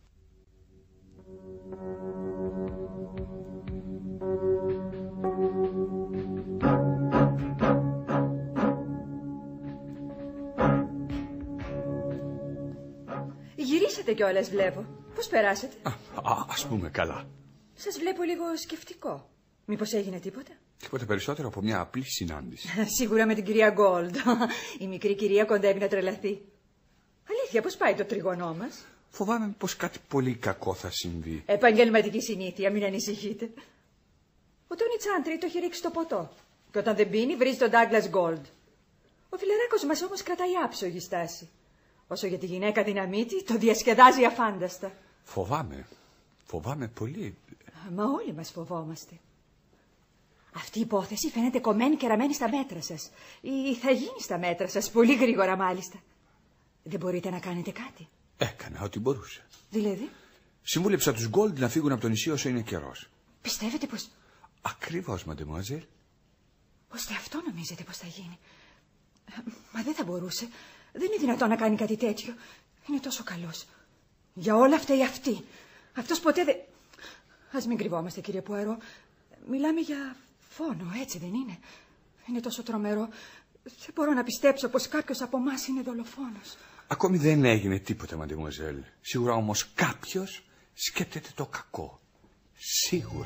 Γυρίσατε κιόλας, βλέπω. Πώς περάσατε? Ας πούμε καλά. Σας βλέπω λίγο σκεφτικό. Μήπως έγινε τίποτα? Τίποτα περισσότερο από μια απλή συνάντηση. Σίγουρα με την κυρία Γκόλντ. Η μικρή κυρία κοντεύει να τρελαθεί. Αλήθεια, πώς πάει το τριγωνό μας? Φοβάμαι πως κάτι πολύ κακό θα συμβεί. Επαγγελματική συνήθεια, μην ανησυχείτε. Ο Τόνι Τσάντρι το έχει ρίξει στο ποτό. Και όταν δεν πίνει, βρίζει τον Ντάγκλας Γκόλντ. Ο φιλεράκος μας όμως κρατάει άψογη στάση. Όσο για τη γυναίκα δυναμίτη, το διασκεδάζει αφάνταστα. Φοβάμαι πολύ. Μα όλοι μας φοβόμαστε. Αυτή η υπόθεση φαίνεται κομμένη και ραμμένη στα μέτρα σας. Ή θα γίνει στα μέτρα σας, πολύ γρήγορα μάλιστα. Δεν μπορείτε να κάνετε κάτι? Έκανα ό,τι μπορούσα. Δηλαδή? Συμβούλεψα τους Γκόλντ να φύγουν από το νησί όσο είναι καιρός. Πιστεύετε πως... Ακριβώς, μαντεμουαζέλ. Ώστε αυτό νομίζετε πως θα γίνει? Μα δεν θα μπορούσε. Δεν είναι δυνατόν να κάνει κάτι τέτοιο. Είναι τόσο καλός. Για όλα αυτά ή αυτή. Αυτός ποτέ δεν... Ας μην κρυβόμαστε, κύριε Πουαρό. Μιλάμε για φόνο, έτσι δεν είναι? Είναι τόσο τρομερό. Δεν μπορώ να πιστέψω πως κάποιος από εμάς είναι δολοφόνος. Ακόμη δεν έγινε τίποτα, μαντεμουαζέλ. Σίγουρα όμως κάποιος σκέπτεται το κακό. Σίγουρα.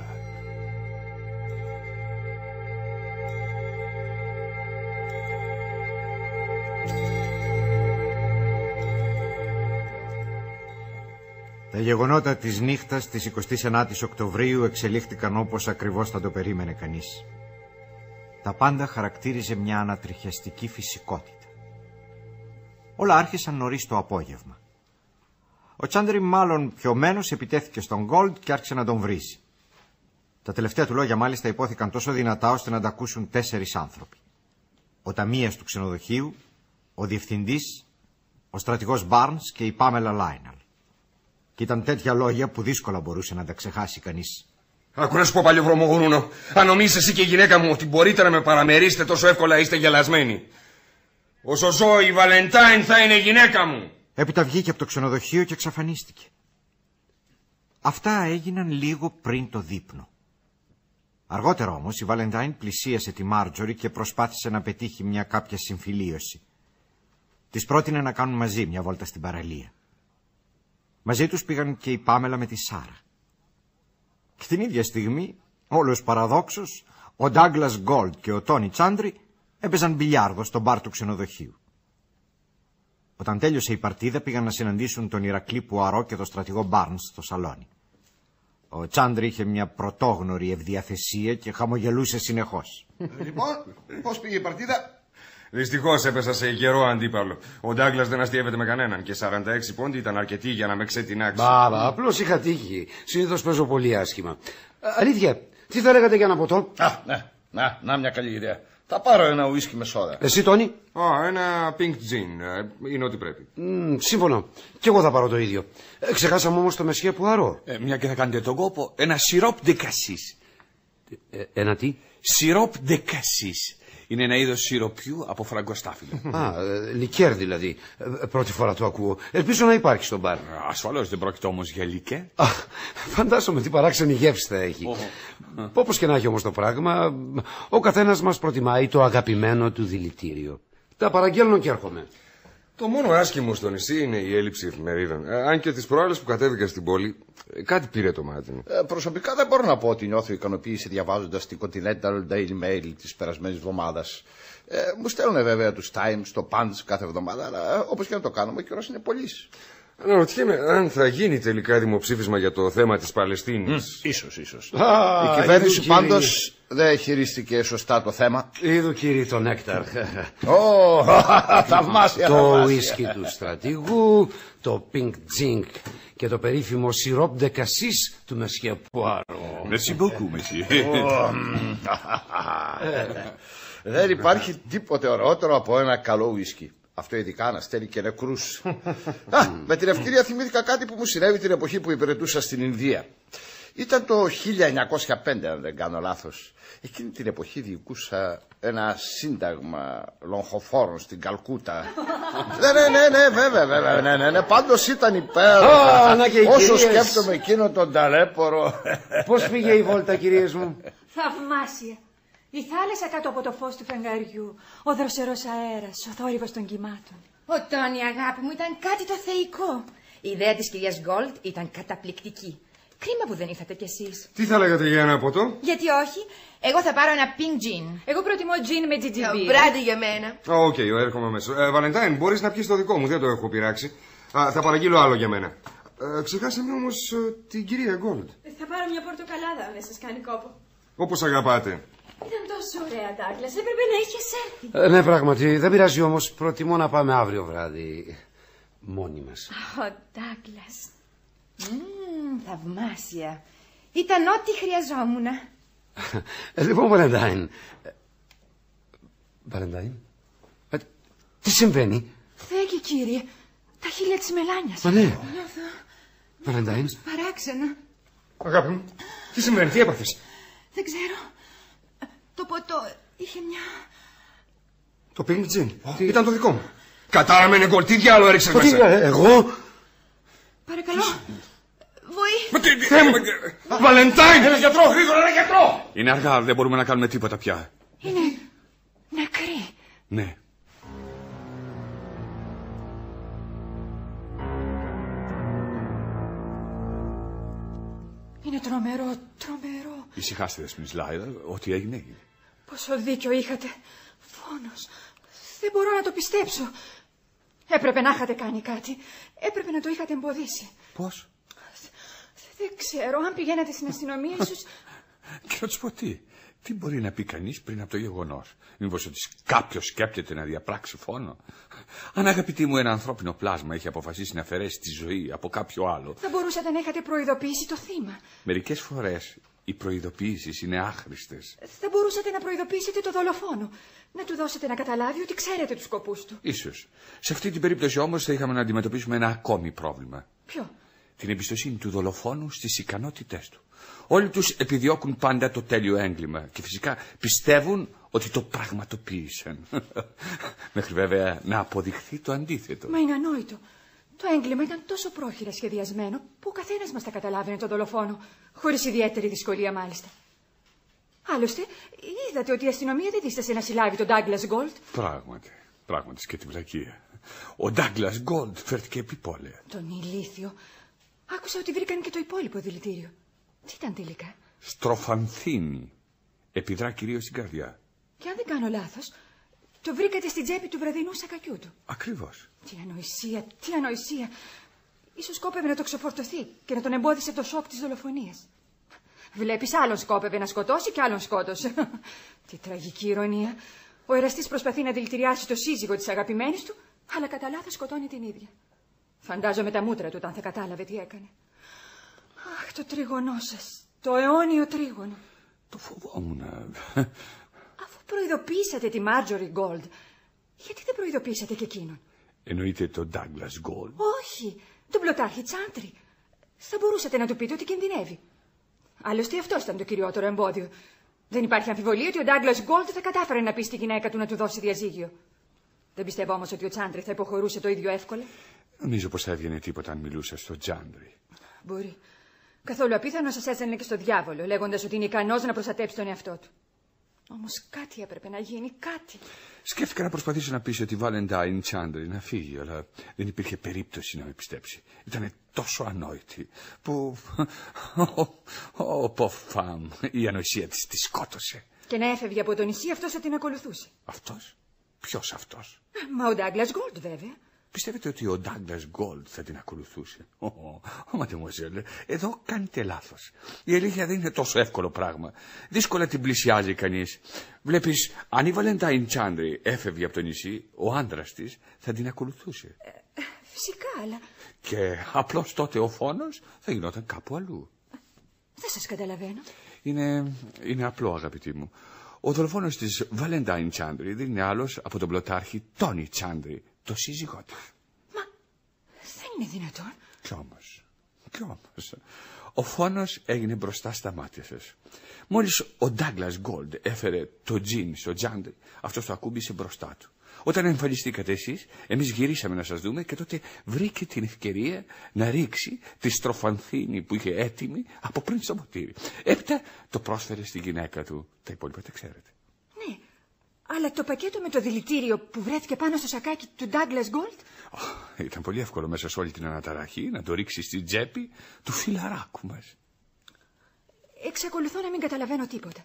Τα γεγονότα της νύχτας της 29ης Οκτωβρίου εξελίχθηκαν όπως ακριβώς θα το περίμενε κανείς. Τα πάντα χαρακτήριζε μια ανατριχιαστική φυσικότητα. Όλα άρχισαν νωρίς το απόγευμα. Ο Τσάντρι, μάλλον πιωμένος, επιτέθηκε στον Γκόλντ και άρχισε να τον βρίζει. Τα τελευταία του λόγια μάλιστα υπόθηκαν τόσο δυνατά ώστε να τα ακούσουν 4 άνθρωποι. Ο ταμείας του ξενοδοχείου, ο διευθυντής, ο στρατηγός Μπάρνς και η Πάμελα Λάιναλ. Και ήταν τέτοια λόγια που δύσκολα μπορούσε να τα ξεχάσει κανείς. Άκου να σου πω, παλιοβρωμογούνο, αν νομίζεις εσύ και η γυναίκα μου ότι μπορείτε να με παραμερίσετε τόσο εύκολα, είστε γελασμένοι. Όσο ζω, η Βαλεντάιν θα είναι γυναίκα μου. Έπειτα βγήκε από το ξενοδοχείο και εξαφανίστηκε. Αυτά έγιναν λίγο πριν το δείπνο. Αργότερα όμως η Βαλεντάιν πλησίασε τη Μάρτζορι και προσπάθησε να πετύχει μια κάποια συμφιλίωση. Της πρότεινε να κάνουν μαζί μια βόλτα στην παραλία. Μαζί τους πήγαν και η Πάμελα με τη Σάρα. Και την ίδια στιγμή, όλος παραδόξως, ο Ντάγκλας Γκόλτ και ο Τόνι Τσάντρι έπαιζαν μπιλιάρδο στο μπαρ του ξενοδοχείου. Όταν τέλειωσε η παρτίδα πήγαν να συναντήσουν τον Ηρακλή Πουαρό και τον στρατηγό Μπάρνς στο σαλόνι. Ο Τσάντρι είχε μια πρωτόγνωρη ευδιαθεσία και χαμογελούσε συνεχώς. Λοιπόν, πώς πήγε η παρτίδα? Δυστυχώς έπεσα σε γερό αντίπαλο. Ο Ντάγκλας δεν αστιεύεται με κανέναν και 46 πόντοι ήταν αρκετοί για να με ξετινάξει. Μπα, απλώς είχα τύχει. Συνήθως παίζω πολύ άσχημα. Αλήθεια, τι θα λέγατε για ένα ποτό? Ναι, να μια καλή ιδέα. Θα πάρω ένα ουίσκι με σόδα. Εσύ, Τόνι? Ένα pink gin. Είναι ό,τι πρέπει. Σύμφωνο. Κι εγώ θα πάρω το ίδιο. Ξεχάσαμε όμως το μεσχέ Πουαρό. Μια και θα κάνετε τον κόπο, ένα σιρόπ de cassis. Ένα τι? Σιρόπ de cassis. Είναι ένα είδος σιροπιού από φραγκοστάφυλλα. Λικέρ δηλαδή. Πρώτη φορά το ακούω. Ελπίζω να υπάρχει στο μπαρ. Ασφαλώς δεν πρόκειται όμως για λικέρ. Φαντάζομαι τι παράξενη γεύση θα έχει. Όπως και να έχει όμως το πράγμα, ο καθένας μας προτιμάει το αγαπημένο του δηλητήριο. Τα παραγγέλνω και έρχομαι. Το μόνο άσχημο στο νησί είναι η έλλειψη εφημερίδων. Αν και τις προάλλες που κατέβηκα στην πόλη, κάτι πήρε το μάτι μου. Προσωπικά δεν μπορώ να πω ότι νιώθω ικανοποίηση διαβάζοντας την Continental Daily Mail της περασμένης εβδομάδας. Μου στέλνουν βέβαια τους Times, το Punch κάθε εβδομάδα, αλλά όπως και να το κάνουμε, ο καιρός είναι πολύς. Αναρωτιέμαι αν θα γίνει τελικά δημοψήφισμα για το θέμα της Παλαιστίνης. Ίσως. Η κυβέρνηση πάντως δεν χειρίστηκε σωστά το θέμα. Είδου κύριε τον Νέκταρ. Θαυμάσια. Το ουίσκι του στρατηγού, το pink gin και το περίφημο σιρόπ de cassis του μεσχέ Πουαρό. Merci beaucoup, monsieur. Δεν υπάρχει τίποτε ωραιότερο από ένα καλό ουίσκι. Αυτό ειδικά να στέλνει και νεκρούς. Με την ευκαιρία θυμήθηκα κάτι που μου συνέβη την εποχή που υπηρετούσα στην Ινδία. Ήταν το 1905, αν δεν κάνω λάθος. Εκείνη την εποχή διοικούσα ένα σύνταγμα λογχοφόρων στην Καλκούτα. Ναι, βέβαια. Πάντως ήταν υπέροχα. Όσο σκέφτομαι εκείνο τον ταλέπορο. Πώς πήγε η βόλτα, κυρίες μου? Θαυμάσια. Η θάλασσα κάτω από το φως του φεγγαριού, ο δροσερός αέρας, ο θόρυβος των κυμάτων. Ο Τόνι, αγάπη μου, ήταν κάτι το θεϊκό. Η ιδέα της κυρίας Γκόλτ ήταν καταπληκτική. Κρίμα που δεν ήρθατε κι εσείς. Τι θα λέγατε για ένα ποτό? Γιατί όχι, εγώ θα πάρω ένα pink gin. Εγώ προτιμώ gin με GGB. Μπράντι για μένα. Οκ, έρχομαι μέσα. Βαλεντάιν, μπορείς να πιεις το δικό μου, δεν το έχω πειράξει. Θα παραγγείλω άλλο για μένα. Ξεχάσαμε όμως την κυρία Γκόλτ. Θα πάρω μια πορτοκαλάδα, αν δεν σας κάνει κόπο. Όπως αγαπάτε. Ήταν τόσο ωραία, Ντάγκλας. Έπρεπε να είχες έρθει. Ναι, πράγματι. Δεν πειράζει όμως. Προτιμώ να πάμε αύριο βράδυ μόνοι μας. Ο Ντάγκλας. Θαυμάσια. Ήταν ό,τι χρειαζόμουν. Λοιπόν, Βαλεντάιν. Βαλεντάιν. Τι συμβαίνει? Θέκη, κύριε. Τα χείλια της Μελάνιας. Μα ναι. Βαλεντάιν. Παράξενα. Αγάπη μου, τι συμβαίνει, τι έπαθες? Δεν ξέρω. Το ποτό είχε μια... Το pink gin. Ήταν το δικό μου. Κατάραμενε Γκόλτ, τι διάλογο έριξες μέσα? Εγώ? Παρακαλώ. Βοή. Βαλεντάιν! Ένα γιατρό, γρήγορα, ένα γιατρό! Είναι αργά, δεν μπορούμε να κάνουμε τίποτα πια. Είναι νεκρή. Ναι. Είναι τρομερό. Ησυχάστε, Δεσποινής Λάιδα, ό,τι έγινε έγινε. Πόσο δίκιο είχατε. Φόνος. Δεν μπορώ να το πιστέψω. Έπρεπε να είχατε κάνει κάτι. Έπρεπε να το είχατε εμποδίσει. Πώς? Δεν ξέρω. Αν πηγαίνατε στην αστυνομία, ίσως... Και να τους πω τι μπορεί να πει κανείς πριν από το γεγονός? Μήπως ότι κάποιος σκέπτεται να διαπράξει φόνο? Αν, αγαπητή μου, ένα ανθρώπινο πλάσμα έχει αποφασίσει να αφαιρέσει τη ζωή από κάποιο άλλο... Θα μπορούσατε να είχατε προειδοποιήσει το θύμα. Μερικές φορές οι προειδοποιήσεις είναι άχρηστες. Θα μπορούσατε να προειδοποιήσετε το δολοφόνο. Να του δώσετε να καταλάβει ότι ξέρετε τους σκοπούς του. Ίσως. Σε αυτή την περίπτωση όμως θα είχαμε να αντιμετωπίσουμε ένα ακόμη πρόβλημα. Ποιο? Την εμπιστοσύνη του δολοφόνου στις ικανότητές του. Όλοι τους επιδιώκουν πάντα το τέλειο έγκλημα και φυσικά πιστεύουν ότι το πραγματοποίησαν. Μέχρι βέβαια να αποδειχθεί το αντίθετο. Μα είναι ανόητο. Το έγκλημα ήταν τόσο πρόχειρα σχεδιασμένο που ο καθένας μας τα καταλάβαινε τον δολοφόνο, χωρίς ιδιαίτερη δυσκολία μάλιστα. Άλλωστε, είδατε ότι η αστυνομία δεν δίστασε να συλλάβει τον Ντάγκλας Γκολτ. Πράγματι και την βλακεία. Ο Ντάγκλας Γκολτ φέρθηκε επιπόλαια. Τον ηλίθιο. Άκουσα ότι βρήκαν και το υπόλοιπο δηλητήριο. Τι ήταν τελικά? Στροφανθίνη. Επιδρά κυρίως στην καρδιά. Και αν δεν κάνω λάθος, το βρήκατε στην τσέπη του βραδινού σακακιού του. Ακριβώς. Τι ανοησία, τι ανοησία. Ίσως σκόπευε να το ξεφορτωθεί και να τον εμπόδισε το σοκ της δολοφονίας. Βλέπεις, άλλον σκόπευε να σκοτώσει και άλλον σκότωσε. Τι τραγική ηρωνία. Ο εραστής προσπαθεί να δηλητηριάσει το σύζυγο της αγαπημένης του, αλλά κατά λάθος σκοτώνει την ίδια. Φαντάζομαι τα μούτρα του όταν θα κατάλαβε τι έκανε. Αχ, το τρίγωνό σας. Το αιώνιο τρίγωνο. Το φοβόμουν. Αφού προειδοποίησατε τη Μάρτζορι Γκόλντ, γιατί δεν προειδοποίησατε και εκείνον? Εννοείται τον Ντάγκλας Γκόλντ? Όχι, τον πλωτάρχη Τσάντρι. Θα μπορούσατε να του πείτε ότι κινδυνεύει. Άλλωστε αυτό ήταν το κυριότερο εμπόδιο. Δεν υπάρχει αμφιβολία ότι ο Ντάγκλας Γκόλντ θα κατάφερε να πει στη γυναίκα του να του δώσει διαζύγιο. Δεν πιστεύω όμως ότι ο Τσάντρι θα υποχωρούσε το ίδιο εύκολα. Νομίζω πως θα έβγαινε τίποτα αν μιλούσε στο Τσάντρι. Μπορεί. Καθόλου απίθανο σας έστελνε και στο διάβολο, λέγοντας ότι είναι ικανός να προστατέψει τον εαυτό του. Όμως κάτι έπρεπε να γίνει, κάτι. Σκέφτηκα να προσπαθήσω να πείσω τη Βαλεντάιν Τσάντρι να φύγει, αλλά δεν υπήρχε περίπτωση να με πιστέψει. Ήταν τόσο ανόητη που. Ποφάμ, η ανοησία της τη σκότωσε. Και να έφευγε από το νησί, αυτός θα την ακολουθούσε. Αυτός? Ποιος αυτός? Μα ο Ντάγκλας Γκόλντ, βέβαια. Πιστεύετε ότι ο Ντάγκλας Γκόλντ θα την ακολουθούσε? Ματεμουαζέλ, εδώ κάνετε λάθος. Η αλήθεια δεν είναι τόσο εύκολο πράγμα. Δύσκολα την πλησιάζει κανείς. Βλέπεις, αν η Βαλεντάιν Τσάντρι έφευγε από το νησί, ο άντρας της θα την ακολουθούσε. Φυσικά, αλλά. Και απλώς τότε ο φόνος θα γινόταν κάπου αλλού. Δεν σας καταλαβαίνω. Είναι απλό, αγαπητή μου. Ο δολοφόνος της Βαλεντάιν Τσάντρι δεν είναι άλλος από τον πλωτάρχη Τόνι Τσάντρι, το σύζυγό του. Μα δεν είναι δυνατόν. Κι όμως. Ο φόνος έγινε μπροστά στα μάτια σας. Μόλις ο Ντάγκλας Γκόλντ έφερε το τζιν στο Τσάντρι, αυτός το ακούμπησε μπροστά του. Όταν εμφανιστήκατε εσείς, εμείς γυρίσαμε να σας δούμε και τότε βρήκε την ευκαιρία να ρίξει τη στροφανθίνη που είχε έτοιμη από πριν στο ποτήρι. Έπειτα το πρόσφερε στη γυναίκα του. Τα υπόλοιπα τα ξέρετε. Ναι, αλλά το πακέτο με το δηλητήριο που βρέθηκε πάνω στο σακάκι του Ντάγκλας Γκόλντ. Ήταν πολύ εύκολο μέσα σε όλη την αναταραχή να το ρίξει στην τσέπη του φιλαράκου μας. Εξακολουθώ να μην καταλαβαίνω τίποτα.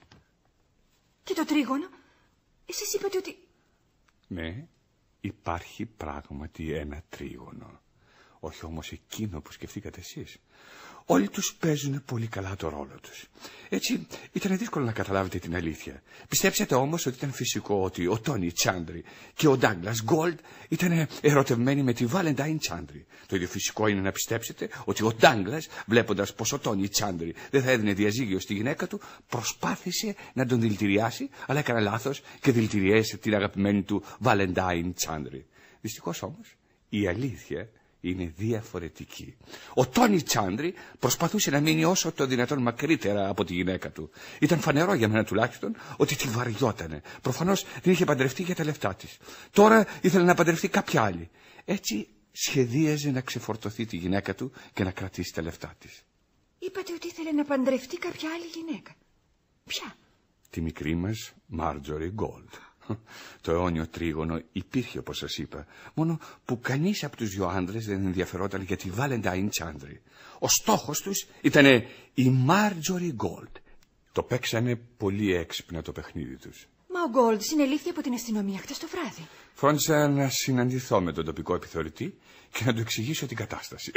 Και το τρίγωνο, εσείς είπατε ότι. Ναι, υπάρχει πράγματι ένα τρίγωνο. Όχι όμως εκείνο που σκεφτήκατε εσείς. Όλοι τους παίζουν πολύ καλά το ρόλο τους. Έτσι ήταν δύσκολο να καταλάβετε την αλήθεια. Πιστέψατε όμως ότι ήταν φυσικό ότι ο Τόνι Τσάντρι και ο Ντάγκλας Γκόλντ ήταν ερωτευμένοι με τη Βαλεντάιν Τσάντρι. Το ίδιο φυσικό είναι να πιστέψετε ότι ο Ντάγκλας, βλέποντας πως ο Τόνι Τσάντρι δεν θα έδινε διαζύγιο στη γυναίκα του, προσπάθησε να τον δηλητηριάσει, αλλά έκανε λάθος και δηλητηριέσε την αγαπημένη του Βαλεντάιν Τσάντρι. Δυστυχώς όμως η αλήθεια είναι διαφορετική. Ο Τόνι Τσάντρι προσπαθούσε να μείνει όσο το δυνατόν μακρύτερα από τη γυναίκα του. Ήταν φανερό για μένα τουλάχιστον ότι τη βαριότανε. Προφανώς την είχε παντρευτεί για τα λεφτά της. Τώρα ήθελε να παντρευτεί κάποια άλλη. Έτσι σχεδίαζε να ξεφορτωθεί τη γυναίκα του και να κρατήσει τα λεφτά της. Είπατε ότι ήθελε να παντρευτεί κάποια άλλη γυναίκα. Ποια? Τη μικρή μας Μάρτζορι Γκόλντ. Το αιώνιο τρίγωνο υπήρχε όπως σας είπα, μόνο που κανείς από τους δυο άντρες δεν ενδιαφερόταν για τη Βαλεντάιν Τσάντρι. Ο στόχος τους ήταν η Μάρτζορι Γκόλντ. Το παίξανε πολύ έξυπνα το παιχνίδι τους. Μα ο Γκόλντ συνελήφθη από την αστυνομία χτες το βράδυ. Φρόντισα να συναντηθώ με τον τοπικό επιθεωρητή και να του εξηγήσω την κατάσταση.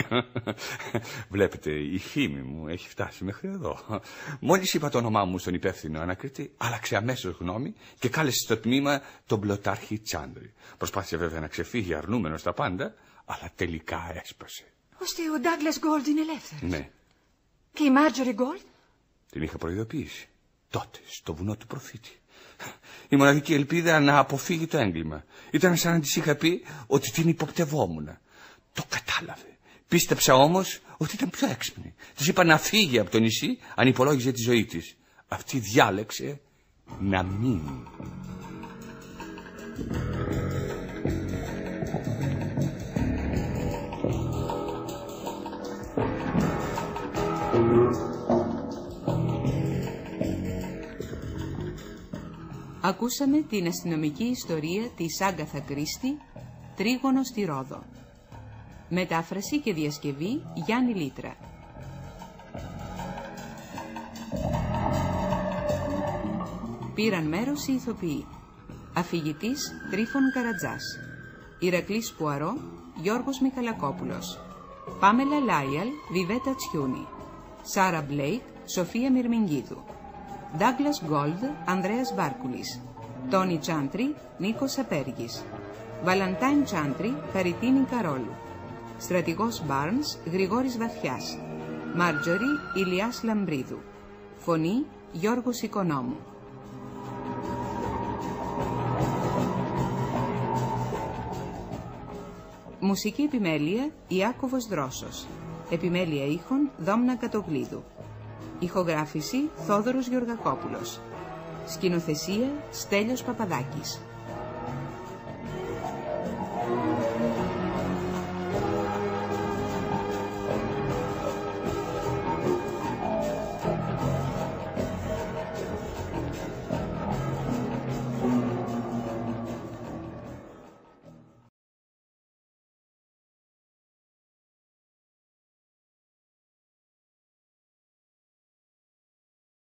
Βλέπετε, η φήμη μου έχει φτάσει μέχρι εδώ. Μόλις είπα το όνομά μου στον υπεύθυνο ανακριτή, άλλαξε αμέσως γνώμη και κάλεσε στο τμήμα τον πλωτάρχη Τσάντρι. Προσπάθησε βέβαια να ξεφύγει αρνούμενος τα πάντα, αλλά τελικά έσπασε. Ώστε ο Ντάγκλας Γκόλντ είναι ελεύθερος. Ναι. Και η Μάρτζορι Γκόλντ? Την είχα προειδοποιήσει. Τότε, στο βουνό του προφήτη. Η μοναδική ελπίδα να αποφύγει το έγκλημα. Ήταν σαν να της είχα πει ότι την υποπτευόμουν. Το κατάλαβε. Πίστεψα όμως ότι ήταν πιο έξυπνη. Της είπα να φύγει από το νησί αν υπολόγιζε τη ζωή της. Αυτή διάλεξε να μείνει. Ακούσαμε την αστυνομική ιστορία της Άγκαθα Κρίστη, Τρίγωνο στη Ρόδο. Μετάφραση και διασκευή Γιάννη Λίτρα. Πήραν μέρος οι ηθοποιοί. Αφηγητής Τρίφων Καρατζάς. Ηρακλής Πουαρό, Γιώργος Μιχαλακόπουλος. Πάμελα Λάιαλ, Βιβέτα Τσιούνη. Σάρα Μπλέικ, Σοφία Μυρμηγκίδου. Ντάγκλας Γκόλντ, Ανδρέας Βάρκουλης. Τόνι Τσάντρι, Νίκος Απέργης. Βαλαντάιν Τσάντρι, Χαριτίνη Καρόλου. Στρατηγός Μπάρνς, Γρηγόρης Βαθιάς. Μάρτζορι, Ηλιάς Λαμπρίδου. Φωνή, Γιώργος Οικονόμου. Μουσική επιμέλεια, Ιάκωβος Δρόσος. Επιμέλεια ήχων, Δόμνα Κατογλίδου. Ηχογράφηση, Θόδωρος Γεωργακόπουλος. Σκηνοθεσία, Στέλιος Παπαδάκης.